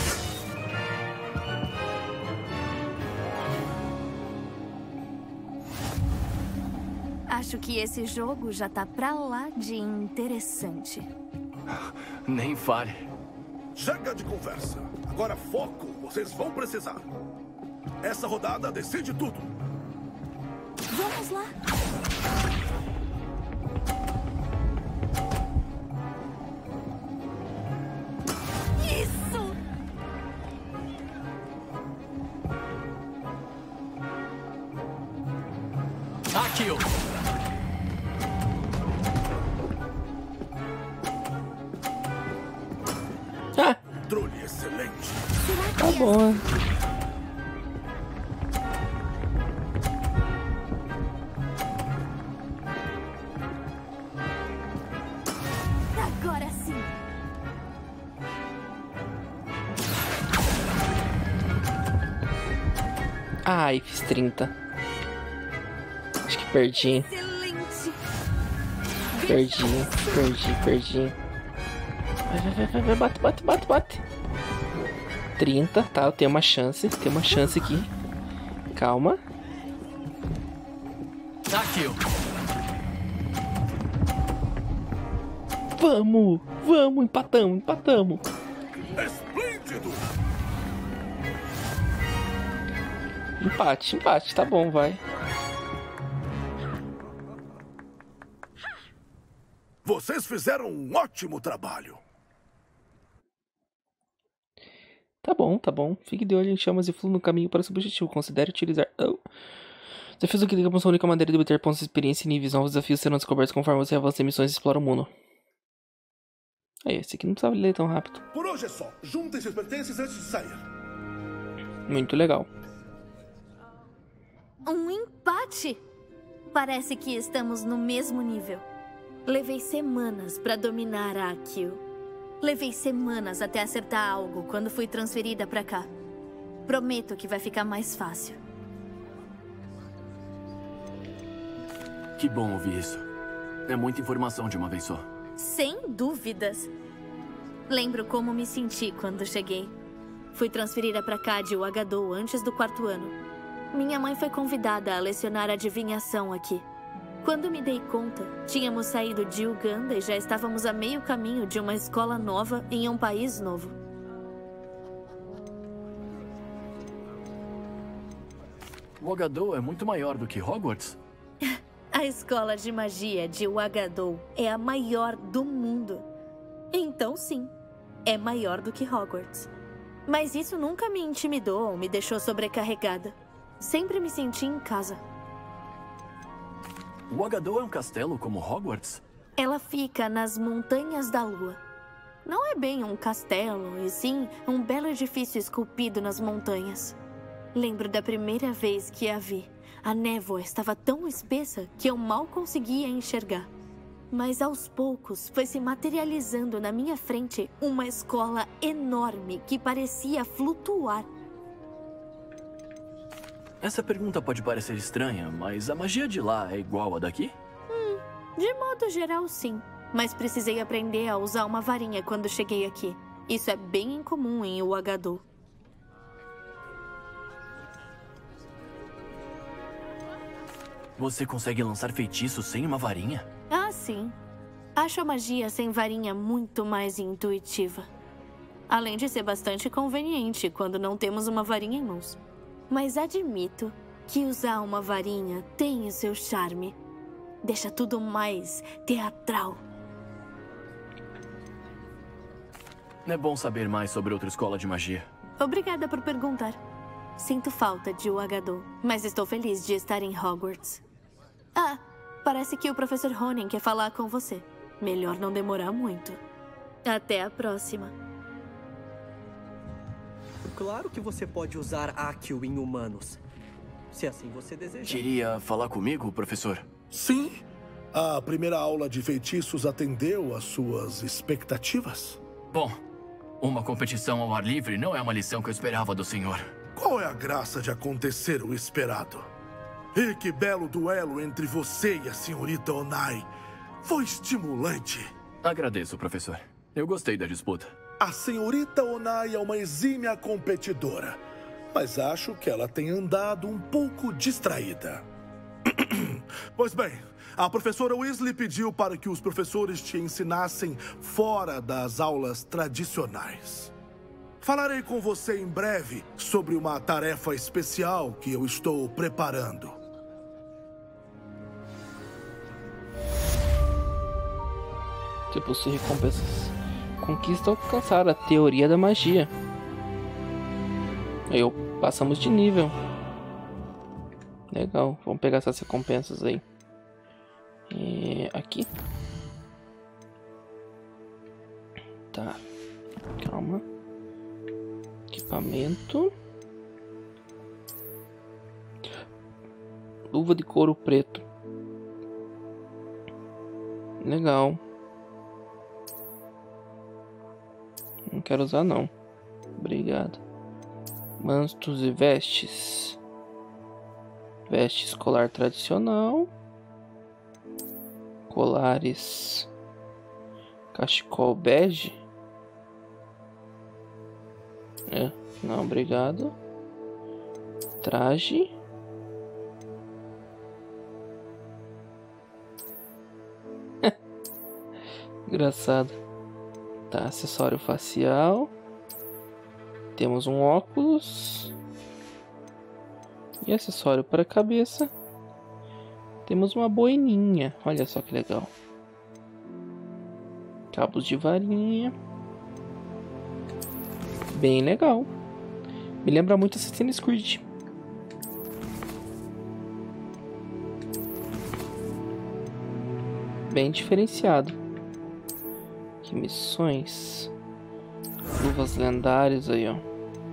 Speaker 16: Acho que esse jogo já tá pra lá de interessante.
Speaker 2: Nem fale.
Speaker 3: Chega de conversa. Agora foco. Vocês vão precisar. Essa rodada decide tudo.
Speaker 16: Vamos lá. Isso!
Speaker 2: Aqui,
Speaker 3: Controle excelente.
Speaker 1: Tá bom.
Speaker 16: Agora sim.
Speaker 1: Ai, fiz 30. Acho que perdi.
Speaker 16: Excelente.
Speaker 1: Perdi. Vai, bate. 30, tá, eu tenho uma chance aqui. Calma.
Speaker 2: Aqui,
Speaker 1: Vamos, empatamos.
Speaker 3: Esplêndido.
Speaker 1: Empate, tá bom, vai.
Speaker 3: Vocês fizeram um ótimo trabalho.
Speaker 1: Tá bom. Fique de olho em chamas e flua no caminho para o seu objetivo. Considere utilizar... Desafios do que liga a única maneira de obter pontos de experiência e níveis. Novos desafios serão descobertos conforme você avança em missões e explora o mundo. Aí, esse aqui não precisava ler tão rápido.
Speaker 3: Por hoje é só. Juntem seus pertences antes de sair.
Speaker 1: Muito legal.
Speaker 16: Um empate! Parece que estamos no mesmo nível. Levei semanas para dominar a Akio. Levei semanas até acertar algo quando fui transferida pra cá. Prometo que vai ficar mais fácil.
Speaker 2: Que bom ouvir isso. É muita informação de uma vez só.
Speaker 16: Sem dúvidas. Lembro como me senti quando cheguei. Fui transferida pra cá de Uagadou antes do 4º ano. Minha mãe foi convidada a lecionar adivinhação aqui. Quando me dei conta, tínhamos saído de Uganda e já estávamos a meio caminho de uma escola nova em um país novo.
Speaker 2: Uagadou é muito maior do que Hogwarts?
Speaker 16: A escola de magia de Uagadou é a maior do mundo. Então sim, é maior do que Hogwarts. Mas isso nunca me intimidou ou me deixou sobrecarregada. Sempre me senti em casa.
Speaker 2: Uagadou é um castelo como Hogwarts?
Speaker 16: Ela fica nas Montanhas da Lua. Não é bem um castelo, e sim um belo edifício esculpido nas montanhas. Lembro da primeira vez que a vi. A névoa estava tão espessa que eu mal conseguia enxergar. Mas aos poucos foi se materializando na minha frente uma escola enorme que parecia flutuar.
Speaker 2: Essa pergunta pode parecer estranha, mas a magia de lá é igual à daqui?
Speaker 16: De modo geral, sim. Mas precisei aprender a usar uma varinha quando cheguei aqui. Isso é bem incomum em Uagadou.
Speaker 2: Você consegue lançar feitiços sem uma varinha?
Speaker 16: Ah, sim. Acho a magia sem varinha muito mais intuitiva. Além de ser bastante conveniente quando não temos uma varinha em mãos. Mas admito que usar uma varinha tem o seu charme. Deixa tudo mais teatral.
Speaker 2: É bom saber mais sobre outra escola de magia.
Speaker 16: Obrigada por perguntar. Sinto falta de Uagadou, mas estou feliz de estar em Hogwarts. Ah, parece que o professor Ronen quer falar com você. Melhor não demorar muito. Até a próxima.
Speaker 5: Claro que você pode usar Akio em humanos.
Speaker 20: se assim você deseja.
Speaker 2: Queria falar comigo, professor?
Speaker 3: Sim. A primeira aula de feitiços atendeu às suas expectativas?
Speaker 2: Bom, uma competição ao ar livre não é uma lição que eu esperava do senhor.
Speaker 3: Qual é a graça de acontecer o esperado? E que belo duelo entre você e a senhorita Onai. Foi estimulante.
Speaker 2: Agradeço, professor. Eu gostei da disputa.
Speaker 3: A senhorita Onai é uma exímia competidora, mas acho que ela tem andado um pouco distraída. Pois bem, a professora Weasley pediu para que os professores te ensinassem fora das aulas tradicionais. Falarei com você em breve sobre uma tarefa especial que eu estou preparando.
Speaker 1: Tipo, se recompensas. Conquista alcançar a teoria da magia. Aí passamos de nível. Legal, vamos pegar essas recompensas aí. Aqui. Tá. Calma. Equipamento. Luva de couro preto. Legal. Não quero usar não. Obrigado. Mantos e vestes. Veste escolar tradicional. Colares. Cachecol bege. Não, obrigado. Traje. Engraçado. Tá, acessório facial. Temos um óculos. E acessório para a cabeça. Temos uma boininha. Olha só que legal. Cabos de varinha. Bem legal. Me lembra muito Assassin's Creed. Bem diferenciado. Que missões. Luvas lendárias aí, ó.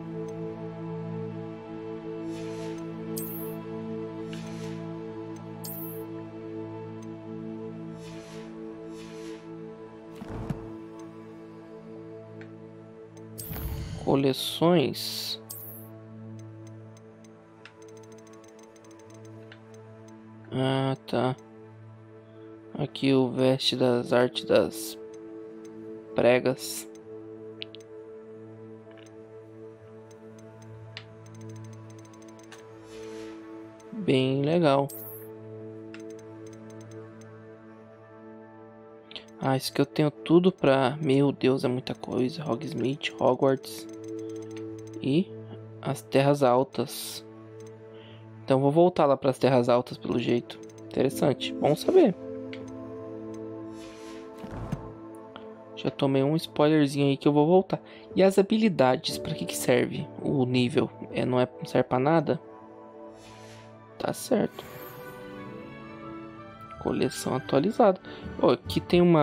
Speaker 1: Coleções. Ah, tá. Aqui o veste das artes das pregas. Bem legal. Ah, isso que eu tenho tudo pra... Meu Deus, é muita coisa. Hogsmeade, Hogwarts e as Terras Altas. Então vou voltar lá pras Terras Altas pelo jeito. Interessante, bom saber. Já tomei um spoilerzinho aí que eu vou voltar. E as habilidades, pra que serve o nível? Não serve pra nada? Tá certo. Coleção atualizada. Aqui tem um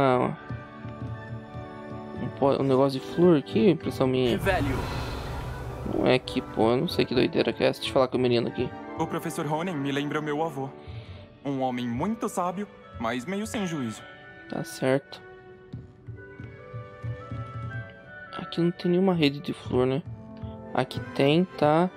Speaker 1: negócio de flor aqui, impressão minha.
Speaker 2: Velho.
Speaker 1: Não é aqui, pô. Eu não sei que doideira que é essa. Deixa eu falar com o menino aqui.
Speaker 5: O professor Ronen me lembra meu avô. Um homem muito sábio, mas meio sem juízo.
Speaker 1: Tá certo. Aqui não tem nenhuma rede de flor, né? Aqui tem, tá?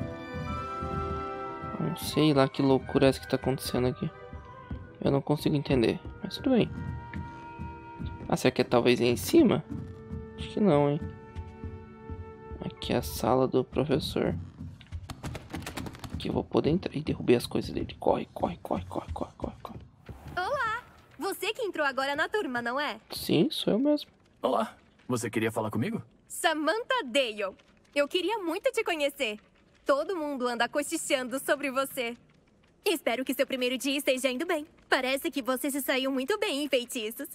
Speaker 1: Não sei lá que loucura é essa que tá acontecendo aqui. Eu não consigo entender, mas tudo bem. Ah, será que é talvez aí em cima? Acho que não, hein? Aqui é a sala do professor. Aqui eu vou poder entrar. E derrubei as coisas dele. Corre, corre, corre, corre, corre, corre, corre.
Speaker 17: Olá! Você que entrou agora na turma, não é?
Speaker 1: Sim, sou eu mesmo.
Speaker 2: Olá, você queria falar comigo?
Speaker 17: Samantha Dale. Eu queria muito te conhecer. Todo mundo anda cochichando sobre você. Espero que seu primeiro dia esteja indo bem. Parece que você se saiu muito bem em feitiços.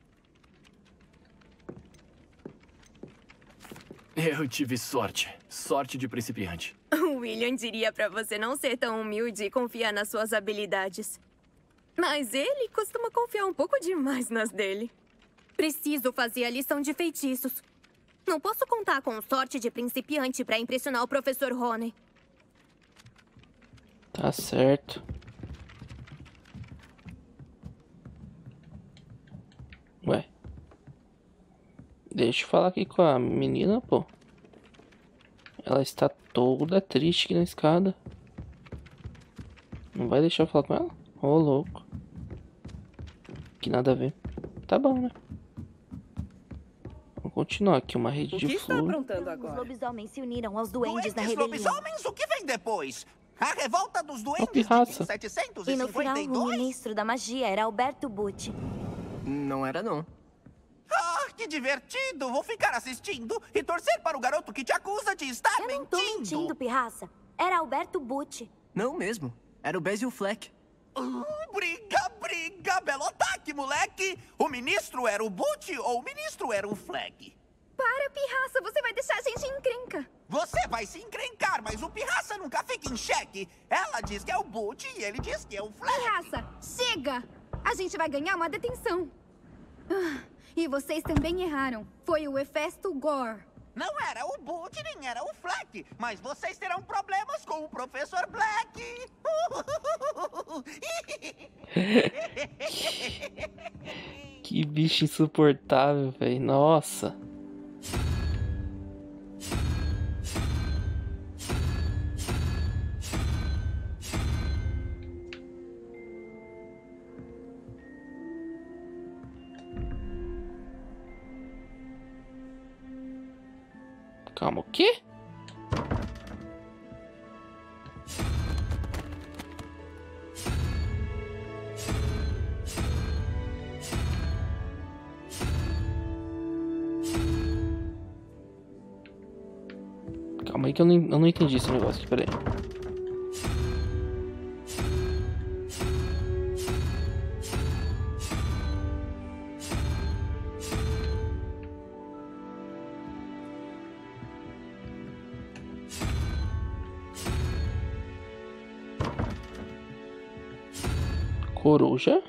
Speaker 2: Eu tive sorte. Sorte de principiante.
Speaker 17: O William diria pra você não ser tão humilde e confiar nas suas habilidades. Mas ele costuma confiar um pouco demais nas dele. Preciso fazer a lição de feitiços. Não posso contar com sorte de principiante pra impressionar o professor Ronen.
Speaker 1: Tá certo. Ué. Deixa eu falar aqui com a menina, pô. Ela está toda triste aqui na escada. Não vai deixar eu falar com ela? Ô, louco. Que nada a ver. Tá bom, né? Vamos continuar aqui. Uma rede de fluxo.
Speaker 16: Os lobisomens se uniram aos duendes na rebelião.
Speaker 7: Lobisomens? O que vem depois? A revolta dos duendes de
Speaker 1: pirraça.
Speaker 7: 1752?
Speaker 16: E no final, o ministro da magia era Alberto Bucci.
Speaker 7: Não era, não. Ah, que divertido! Vou ficar assistindo e torcer para o garoto que te acusa de estar mentindo.
Speaker 16: Eu não tô mentindo, pirraça. Era Alberto Bucci.
Speaker 7: Não mesmo. Era o Basil Fleck. Briga, briga, belo ataque, moleque! O ministro era o Bucci ou o ministro era o Fleck?
Speaker 9: Para, pirraça! Você vai deixar a gente em encrenca.
Speaker 7: Você vai se encrencar, mas o pirraça nunca fica em xeque. Ela diz que é o Bucci e ele diz que é o Fleck.
Speaker 9: Pirraça, chega! A gente vai ganhar uma detenção. E vocês também erraram. Foi o Hefesto Gore.
Speaker 7: Não era o Bucci nem era o Fleck, mas vocês terão problemas com o Professor Black.
Speaker 1: Que bicho insuportável, velho. Nossa. Calma, o quê? Calma aí que eu não entendi esse negócio aqui, peraí. Coruja.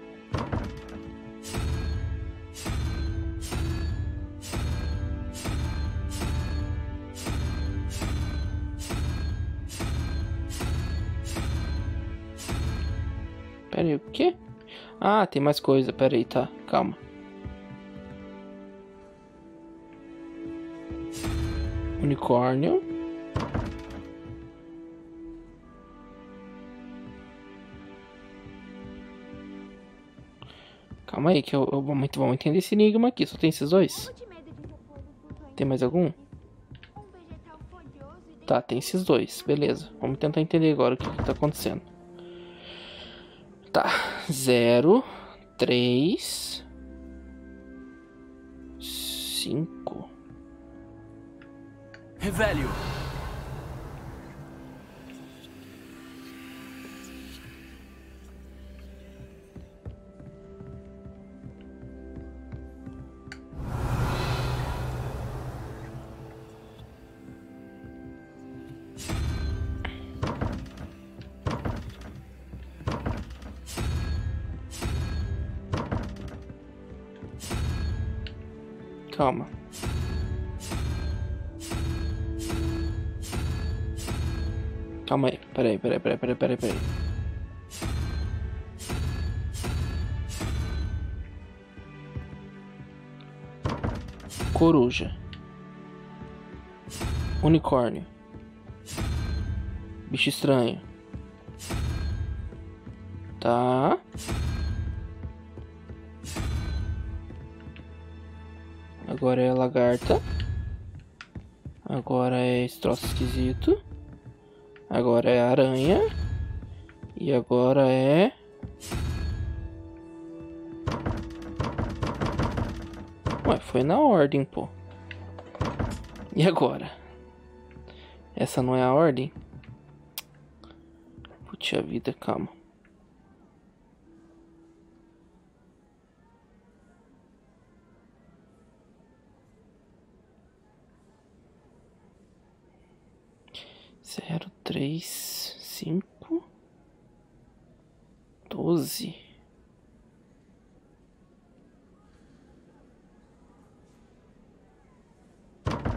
Speaker 1: Pera aí, o quê? Ah, tem mais coisa. Pera aí, tá. Calma. Unicórnio. Calma aí, que vamos entender esse enigma aqui. Só tem esses dois? Tem mais algum? Tá, tem esses dois. Beleza. Vamos tentar entender agora o que tá acontecendo. Tá. 0, 3, 5.
Speaker 2: Revelio.
Speaker 1: Calma. Calma aí. Peraí. Coruja. Unicórnio. Bicho estranho. Tá. Agora é lagarta. Agora é esse troço esquisito. Agora é aranha. E agora é... Ué, foi na ordem, pô. E agora? Essa não é a ordem? Puxa vida, calma. Zero, 3, 5, 12.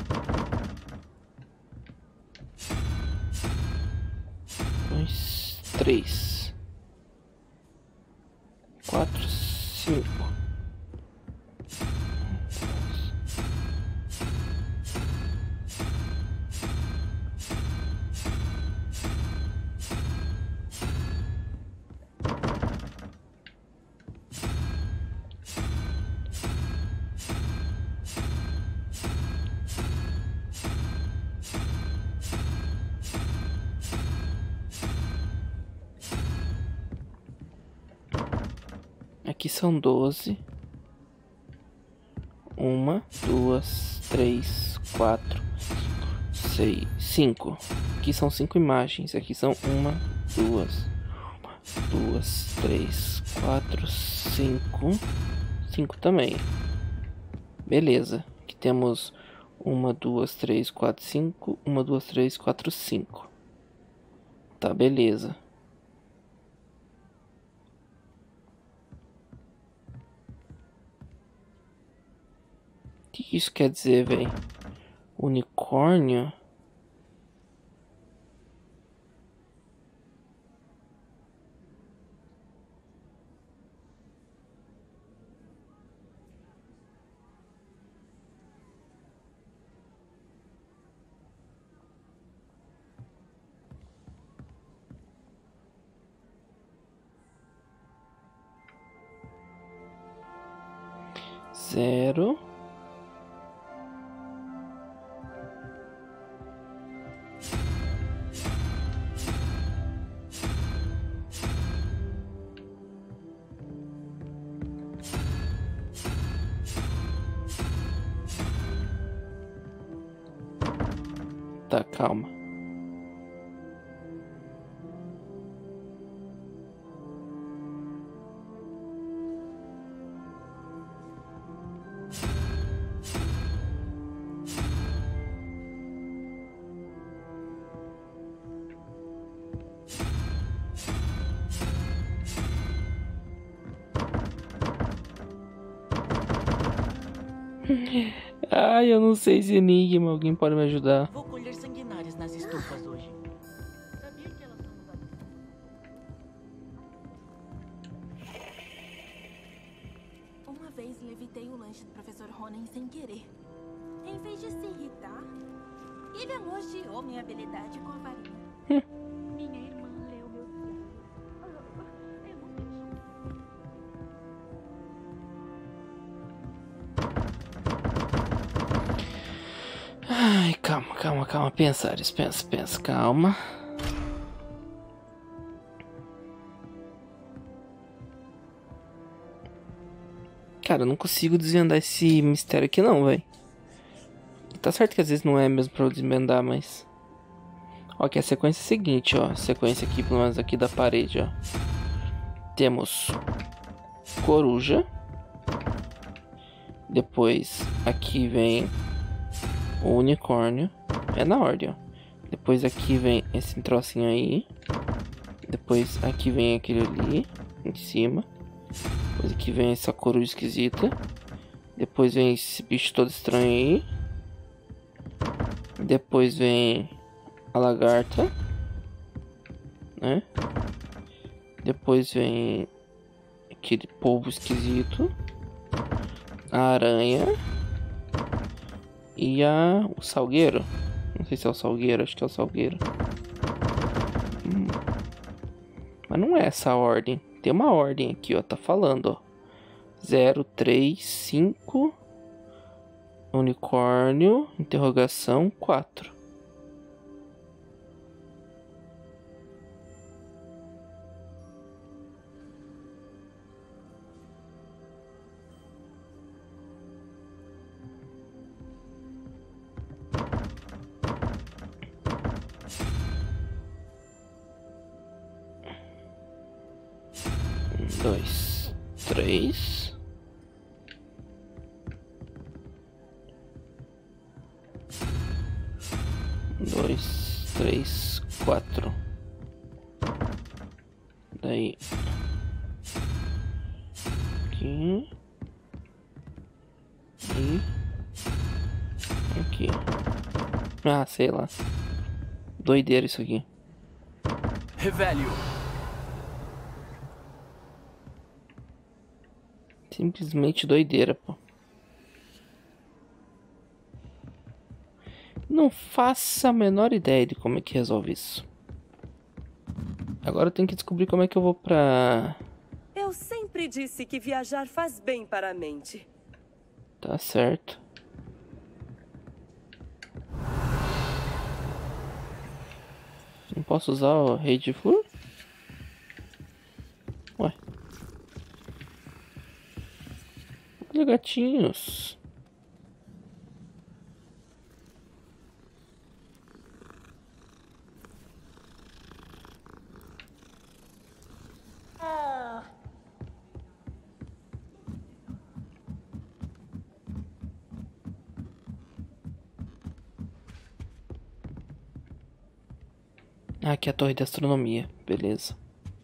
Speaker 1: Dois, 3, 4, 5. Aqui são 12. 1, 2, 3, 4, 6, 5. Aqui são 5 imagens. Aqui são 1, 2, 3, 4, 5. 5 também. Beleza. Aqui temos 1, 2, 3, 4, 5. 1, 2, 3, 4, 5. Tá, beleza. O que isso quer dizer, velho? Unicórnio? Zero. Tá, calma. Ai, eu não sei esse enigma. Alguém pode me ajudar?
Speaker 6: Vou colher sanguinárias nas estufas hoje. Sabia que elas são usadas.
Speaker 10: Uma vez levitei o lanche do professor Ronen sem querer. Em vez de se irritar, ele elogiou minha habilidade com a varinha. Minha irmã leu meu diário. É muito
Speaker 1: Ai, calma. Pensa, Ares, pensa, calma. Cara, eu não consigo desvendar esse mistério aqui não, velho. Tá certo que às vezes não é mesmo pra eu desvendar, mas... Ó, aqui a sequência é a seguinte, ó. A sequência aqui, pelo menos aqui da parede, ó. Temos coruja. Depois aqui vem o unicórnio. É na ordem, ó. Depois aqui vem esse trocinho aí. Depois aqui vem aquele ali em cima. Depois aqui vem essa coruja esquisita. Depois vem esse bicho todo estranho aí. Depois vem a lagarta, né? Depois vem aquele polvo esquisito. A aranha. E o salgueiro. Não sei se é o salgueiro, acho que é o salgueiro. Mas não é essa a ordem. Tem uma ordem aqui, ó. Tá falando, ó. 0, 3, 5. Unicórnio. Interrogação 4. Dois, 3. Dois, 3, 4. Daí aqui e aqui. Ah, sei lá. Doideira isso aqui.
Speaker 2: Revelio.
Speaker 1: Simplesmente doideira, pô. Não faço a menor ideia de como é que resolve isso. Agora eu tenho que descobrir como é que eu vou pra...
Speaker 21: Eu sempre disse que viajar faz bem para a mente.
Speaker 1: Tá certo. Não posso usar o rei de flor? Ué. Olha, gatinhos. Ah, aqui é a torre de astronomia, beleza.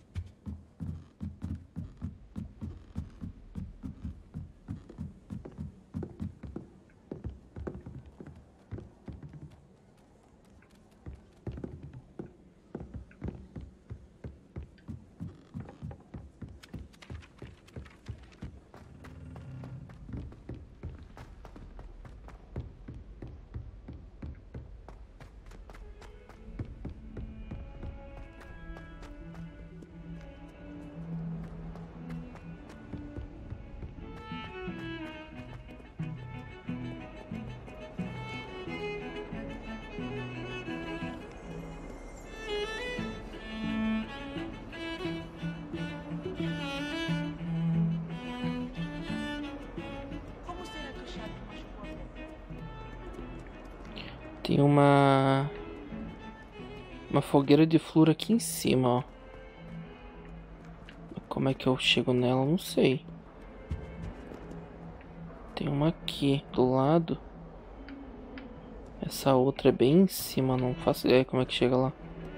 Speaker 1: Tem uma fogueira de flor aqui em cima, ó. Como é que eu chego nela? Não sei. Tem uma aqui do lado. Essa outra é bem em cima, não faço ideia como é que chega lá.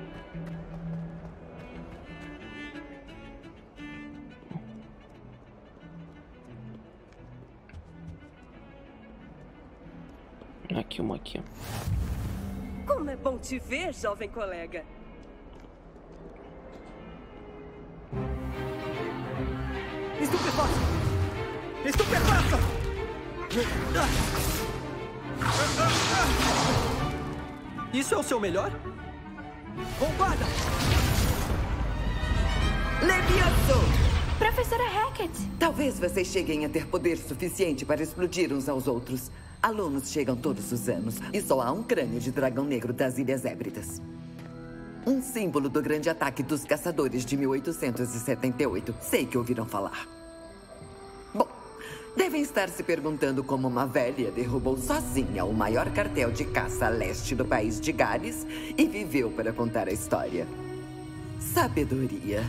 Speaker 1: Aqui, uma aqui.
Speaker 21: Como é bom te ver, jovem colega.
Speaker 7: Estupefato! Estupefato! Isso é o seu melhor? Bombarda!
Speaker 11: Levioso!
Speaker 17: Professora Hackett!
Speaker 11: Talvez vocês cheguem a ter poder suficiente para explodir uns aos outros. Alunos chegam todos os anos e só há um crânio de dragão negro das Ilhas Hébridas. Um símbolo do grande ataque dos caçadores de 1878. Sei que ouviram falar. Bom, devem estar se perguntando como uma velha derrubou sozinha o maior cartel de caça a leste do país de Gales e viveu para contar a história. Sabedoria.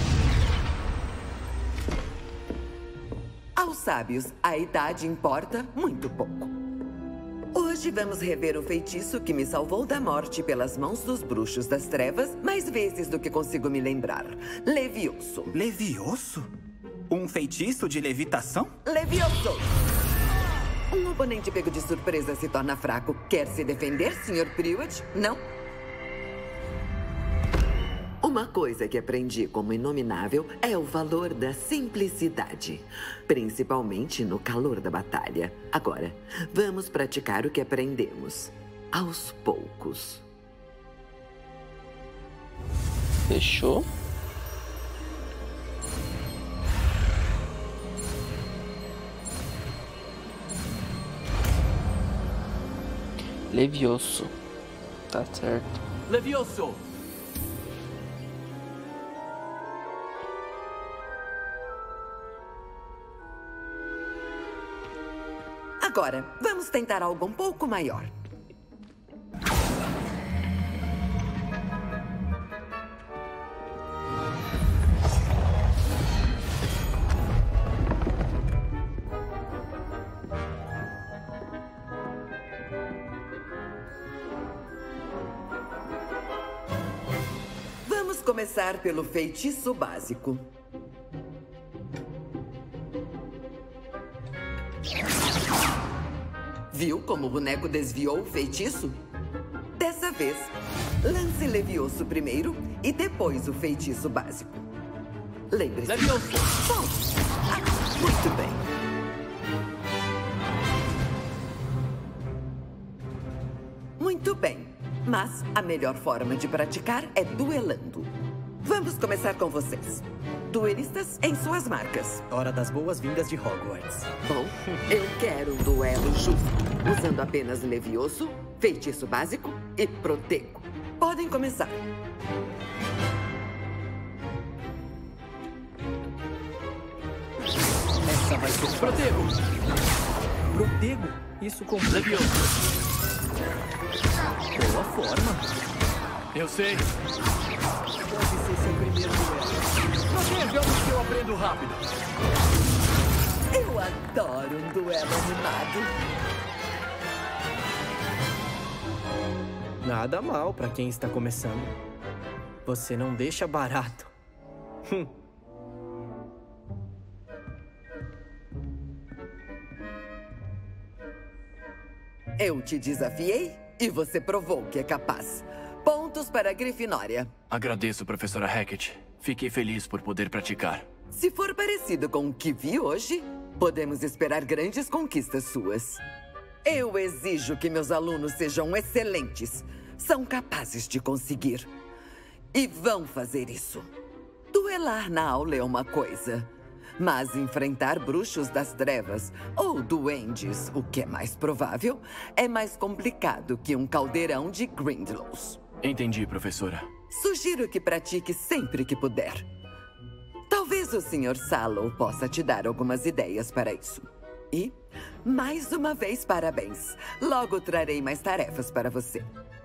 Speaker 11: Aos sábios, a idade importa muito pouco. Hoje vamos rever o feitiço que me salvou da morte pelas mãos dos bruxos das trevas mais vezes do que consigo me lembrar. Levioso.
Speaker 7: Levioso? Um feitiço de levitação?
Speaker 11: Levioso! Um oponente pego de surpresa se torna fraco. Quer se defender, Sr. Priwett? Não? Uma coisa que aprendi como inominável é o valor da simplicidade, principalmente no calor da batalha. Agora, vamos praticar o que aprendemos, aos poucos.
Speaker 1: Fechou. Levioso. Tá certo.
Speaker 2: Levioso!
Speaker 11: Agora, vamos tentar algo um pouco maior. Vamos começar pelo feitiço básico. Viu como o boneco desviou o feitiço? Dessa vez, lance Levioso primeiro e depois o feitiço básico. Lembre-se.
Speaker 2: Levioso!
Speaker 11: Bom. Muito bem. Muito bem. Mas a melhor forma de praticar é duelando. Vamos começar com vocês. Duelistas em suas marcas.
Speaker 12: Hora das boas-vindas de Hogwarts.
Speaker 11: Bom, eu quero um duelo justo, usando apenas Levioso, feitiço básico e Protego. Podem começar.
Speaker 12: Essa vai ser
Speaker 2: Protego.
Speaker 12: Protego? Isso com
Speaker 2: Levioso.
Speaker 12: Boa forma.
Speaker 2: Eu sei.
Speaker 12: Pode ser seu primeiro duelo.
Speaker 2: Vejamos que eu aprendo rápido.
Speaker 11: Eu adoro um duelo animado.
Speaker 12: Nada mal pra quem está começando. Você não deixa barato.
Speaker 11: Eu te desafiei e você provou que é capaz. Pontos para a Grifinória.
Speaker 2: Agradeço, professora Hackett. Fiquei feliz por poder praticar.
Speaker 11: Se for parecido com o que vi hoje, podemos esperar grandes conquistas suas. Eu exijo que meus alunos sejam excelentes. São capazes de conseguir. E vão fazer isso. Duelar na aula é uma coisa. Mas enfrentar bruxos das trevas ou duendes, o que é mais provável, é mais complicado que um caldeirão de Grindelows.
Speaker 2: Entendi, professora.
Speaker 11: Sugiro que pratique sempre que puder. Talvez o Sr. Sallow possa te dar algumas ideias para isso. E, mais uma vez, parabéns. Logo trarei mais tarefas para você.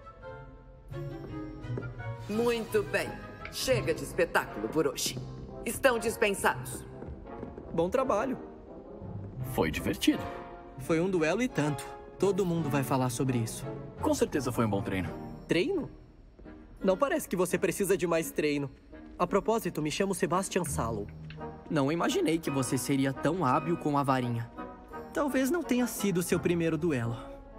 Speaker 11: Muito bem. Chega de espetáculo por hoje. Estão dispensados.
Speaker 12: Bom trabalho.
Speaker 2: Foi divertido.
Speaker 12: Foi um duelo e tanto. Todo mundo vai falar sobre isso.
Speaker 2: Com certeza foi um bom treino.
Speaker 12: Treino? Não parece que você precisa de mais treino. A propósito, me chamo Sebastian Sallow. Não imaginei que você seria tão hábil com a varinha. Talvez não tenha sido seu primeiro duelo.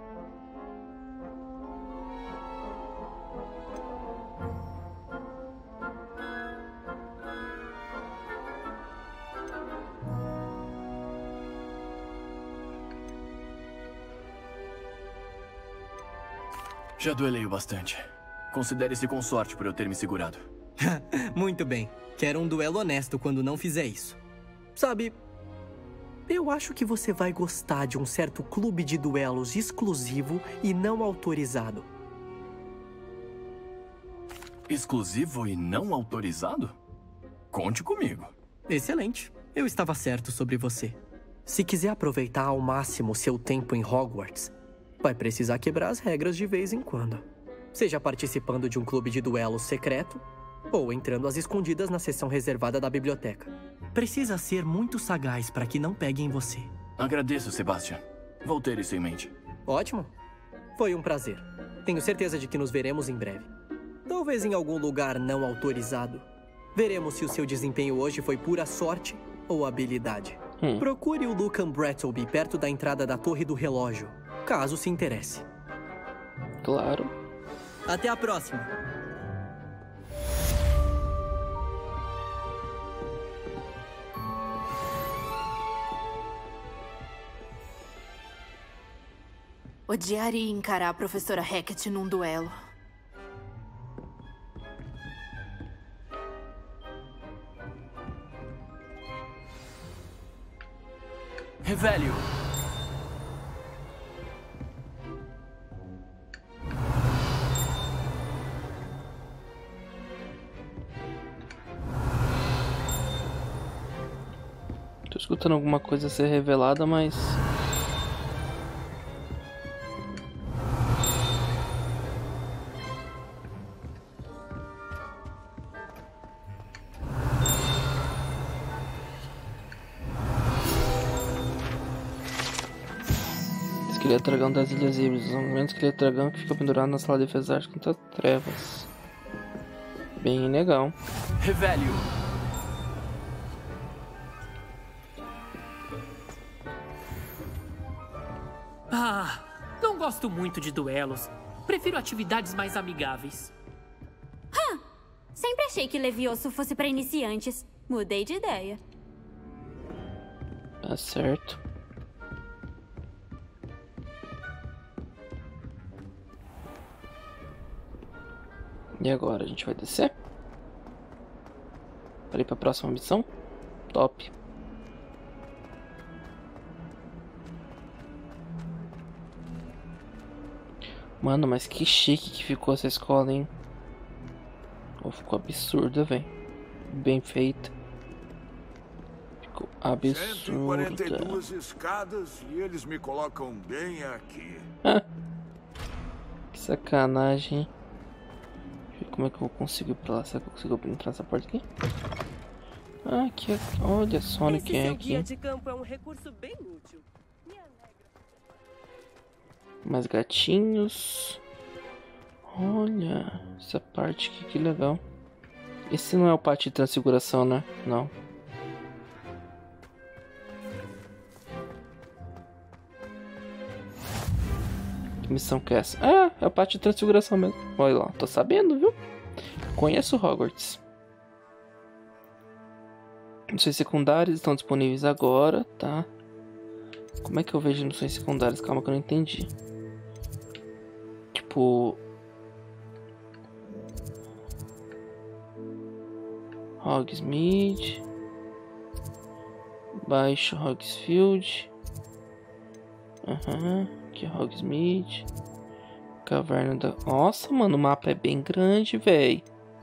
Speaker 2: Já duelei bastante. Considere-se com sorte por eu ter me segurado.
Speaker 12: Muito bem. Quero um duelo honesto quando não fizer isso. Sabe, eu acho que você vai gostar de um certo clube de duelos exclusivo e não autorizado.
Speaker 2: Exclusivo e não autorizado? Conte comigo.
Speaker 12: Excelente. Eu estava certo sobre você. Se quiser aproveitar ao máximo seu tempo em Hogwarts, vai precisar quebrar as regras de vez em quando. Seja participando de um clube de duelo secreto, ou entrando às escondidas na seção reservada da biblioteca. Precisa ser muito sagaz para que não peguem você.
Speaker 2: Agradeço, Sebastian. Vou ter isso em mente.
Speaker 12: Ótimo. Foi um prazer. Tenho certeza de que nos veremos em breve. Talvez em algum lugar não autorizado. Veremos se o seu desempenho hoje foi pura sorte ou habilidade. Procure o Lucan Brattleby perto da entrada da Torre do Relógio, caso se interesse.
Speaker 1: Claro.
Speaker 12: Até a próxima.
Speaker 10: Odiaria encarar a professora Hackett num duelo.
Speaker 2: Revelio.
Speaker 1: Tô escutando alguma coisa ser revelada, mas... Esqueleto dragão das Ilhas Híbridas. Um grande esqueleto dragão que fica pendurado na sala de defesa contra trevas. Bem legal.
Speaker 2: Revelio.
Speaker 15: Ah, não gosto muito de duelos. Prefiro atividades mais amigáveis.
Speaker 16: Sempre achei que Levioso fosse pra iniciantes. Mudei de ideia.
Speaker 1: Tá certo. E agora a gente vai descer? Para ir para a próxima missão? Top. Mano, mas que chique que ficou essa escola, hein? Oh, ficou absurda, velho. Bem feita. Ficou absurda.
Speaker 18: 142 escadas e eles me colocam bem aqui.
Speaker 1: Que sacanagem. Deixa eu ver como é que eu consigo ir pra lá. Será que eu consigo entrar nessa porta aqui? Ah, aqui, olha só no que é aqui.
Speaker 21: Guia de campo é um recurso bem útil.
Speaker 1: Mais gatinhos. Olha essa parte aqui, que legal. Esse não é o pátio de transfiguração, né? Não. Que missão que é essa? Ah, é o pátio de transfiguração mesmo. Olha lá, tô sabendo, viu? Conheço Hogwarts. Missões secundárias estão disponíveis agora, tá? Como é que eu vejo missões secundárias? Calma que eu não entendi. Tipo... Hogsmeade. Baixo Hogsfield. Aqui é Hogsmeade. Caverna da... Nossa, mano, o mapa é bem grande, velho.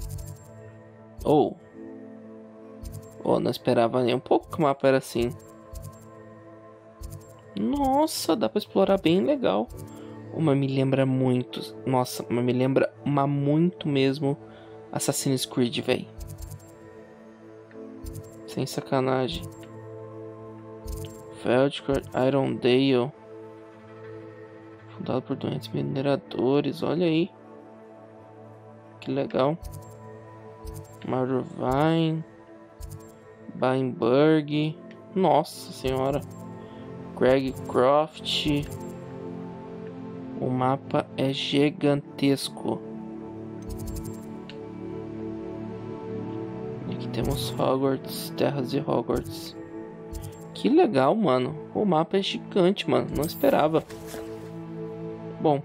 Speaker 1: Não esperava nem um pouco que o mapa era assim. Nossa, dá pra explorar bem legal. Uma me lembra muito... Nossa, uma me lembra muito mesmo Assassin's Creed, velho. Sem sacanagem. Feldcourt, Irondale. Fundado por doentes mineradores, olha aí. Que legal. Marvine. Bainburg. Nossa senhora. Craig Croft. O mapa é gigantesco. E aqui temos Hogwarts, terras de Hogwarts. Que legal, mano. O mapa é gigante, mano. Não esperava. Bom.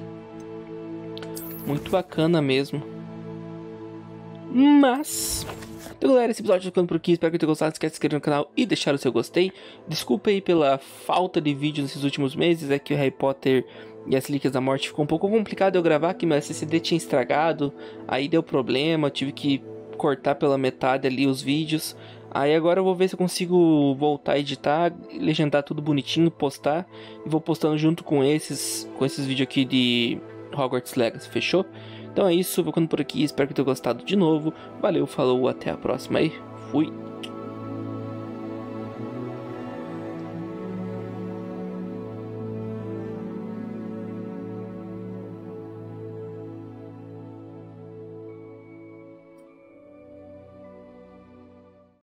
Speaker 1: Muito bacana mesmo. Mas... Então, galera, esse episódio tá ficando por aqui. Espero que tenham gostado. Não esquece de se inscrever no canal e deixar o seu gostei. Desculpa aí pela falta de vídeos nesses últimos meses. É que o Harry Potter e as Relíquias da Morte ficou um pouco complicado eu gravar, que meu SSD tinha estragado. Aí deu problema, eu tive que cortar pela metade ali os vídeos. Aí agora eu vou ver se eu consigo voltar a editar, legendar tudo bonitinho, postar. E vou postando junto com esses vídeos aqui de Hogwarts Legacy, fechou? Então é isso, vou ficando por aqui, espero que tenham gostado de novo. Valeu, falou, até a próxima aí, fui!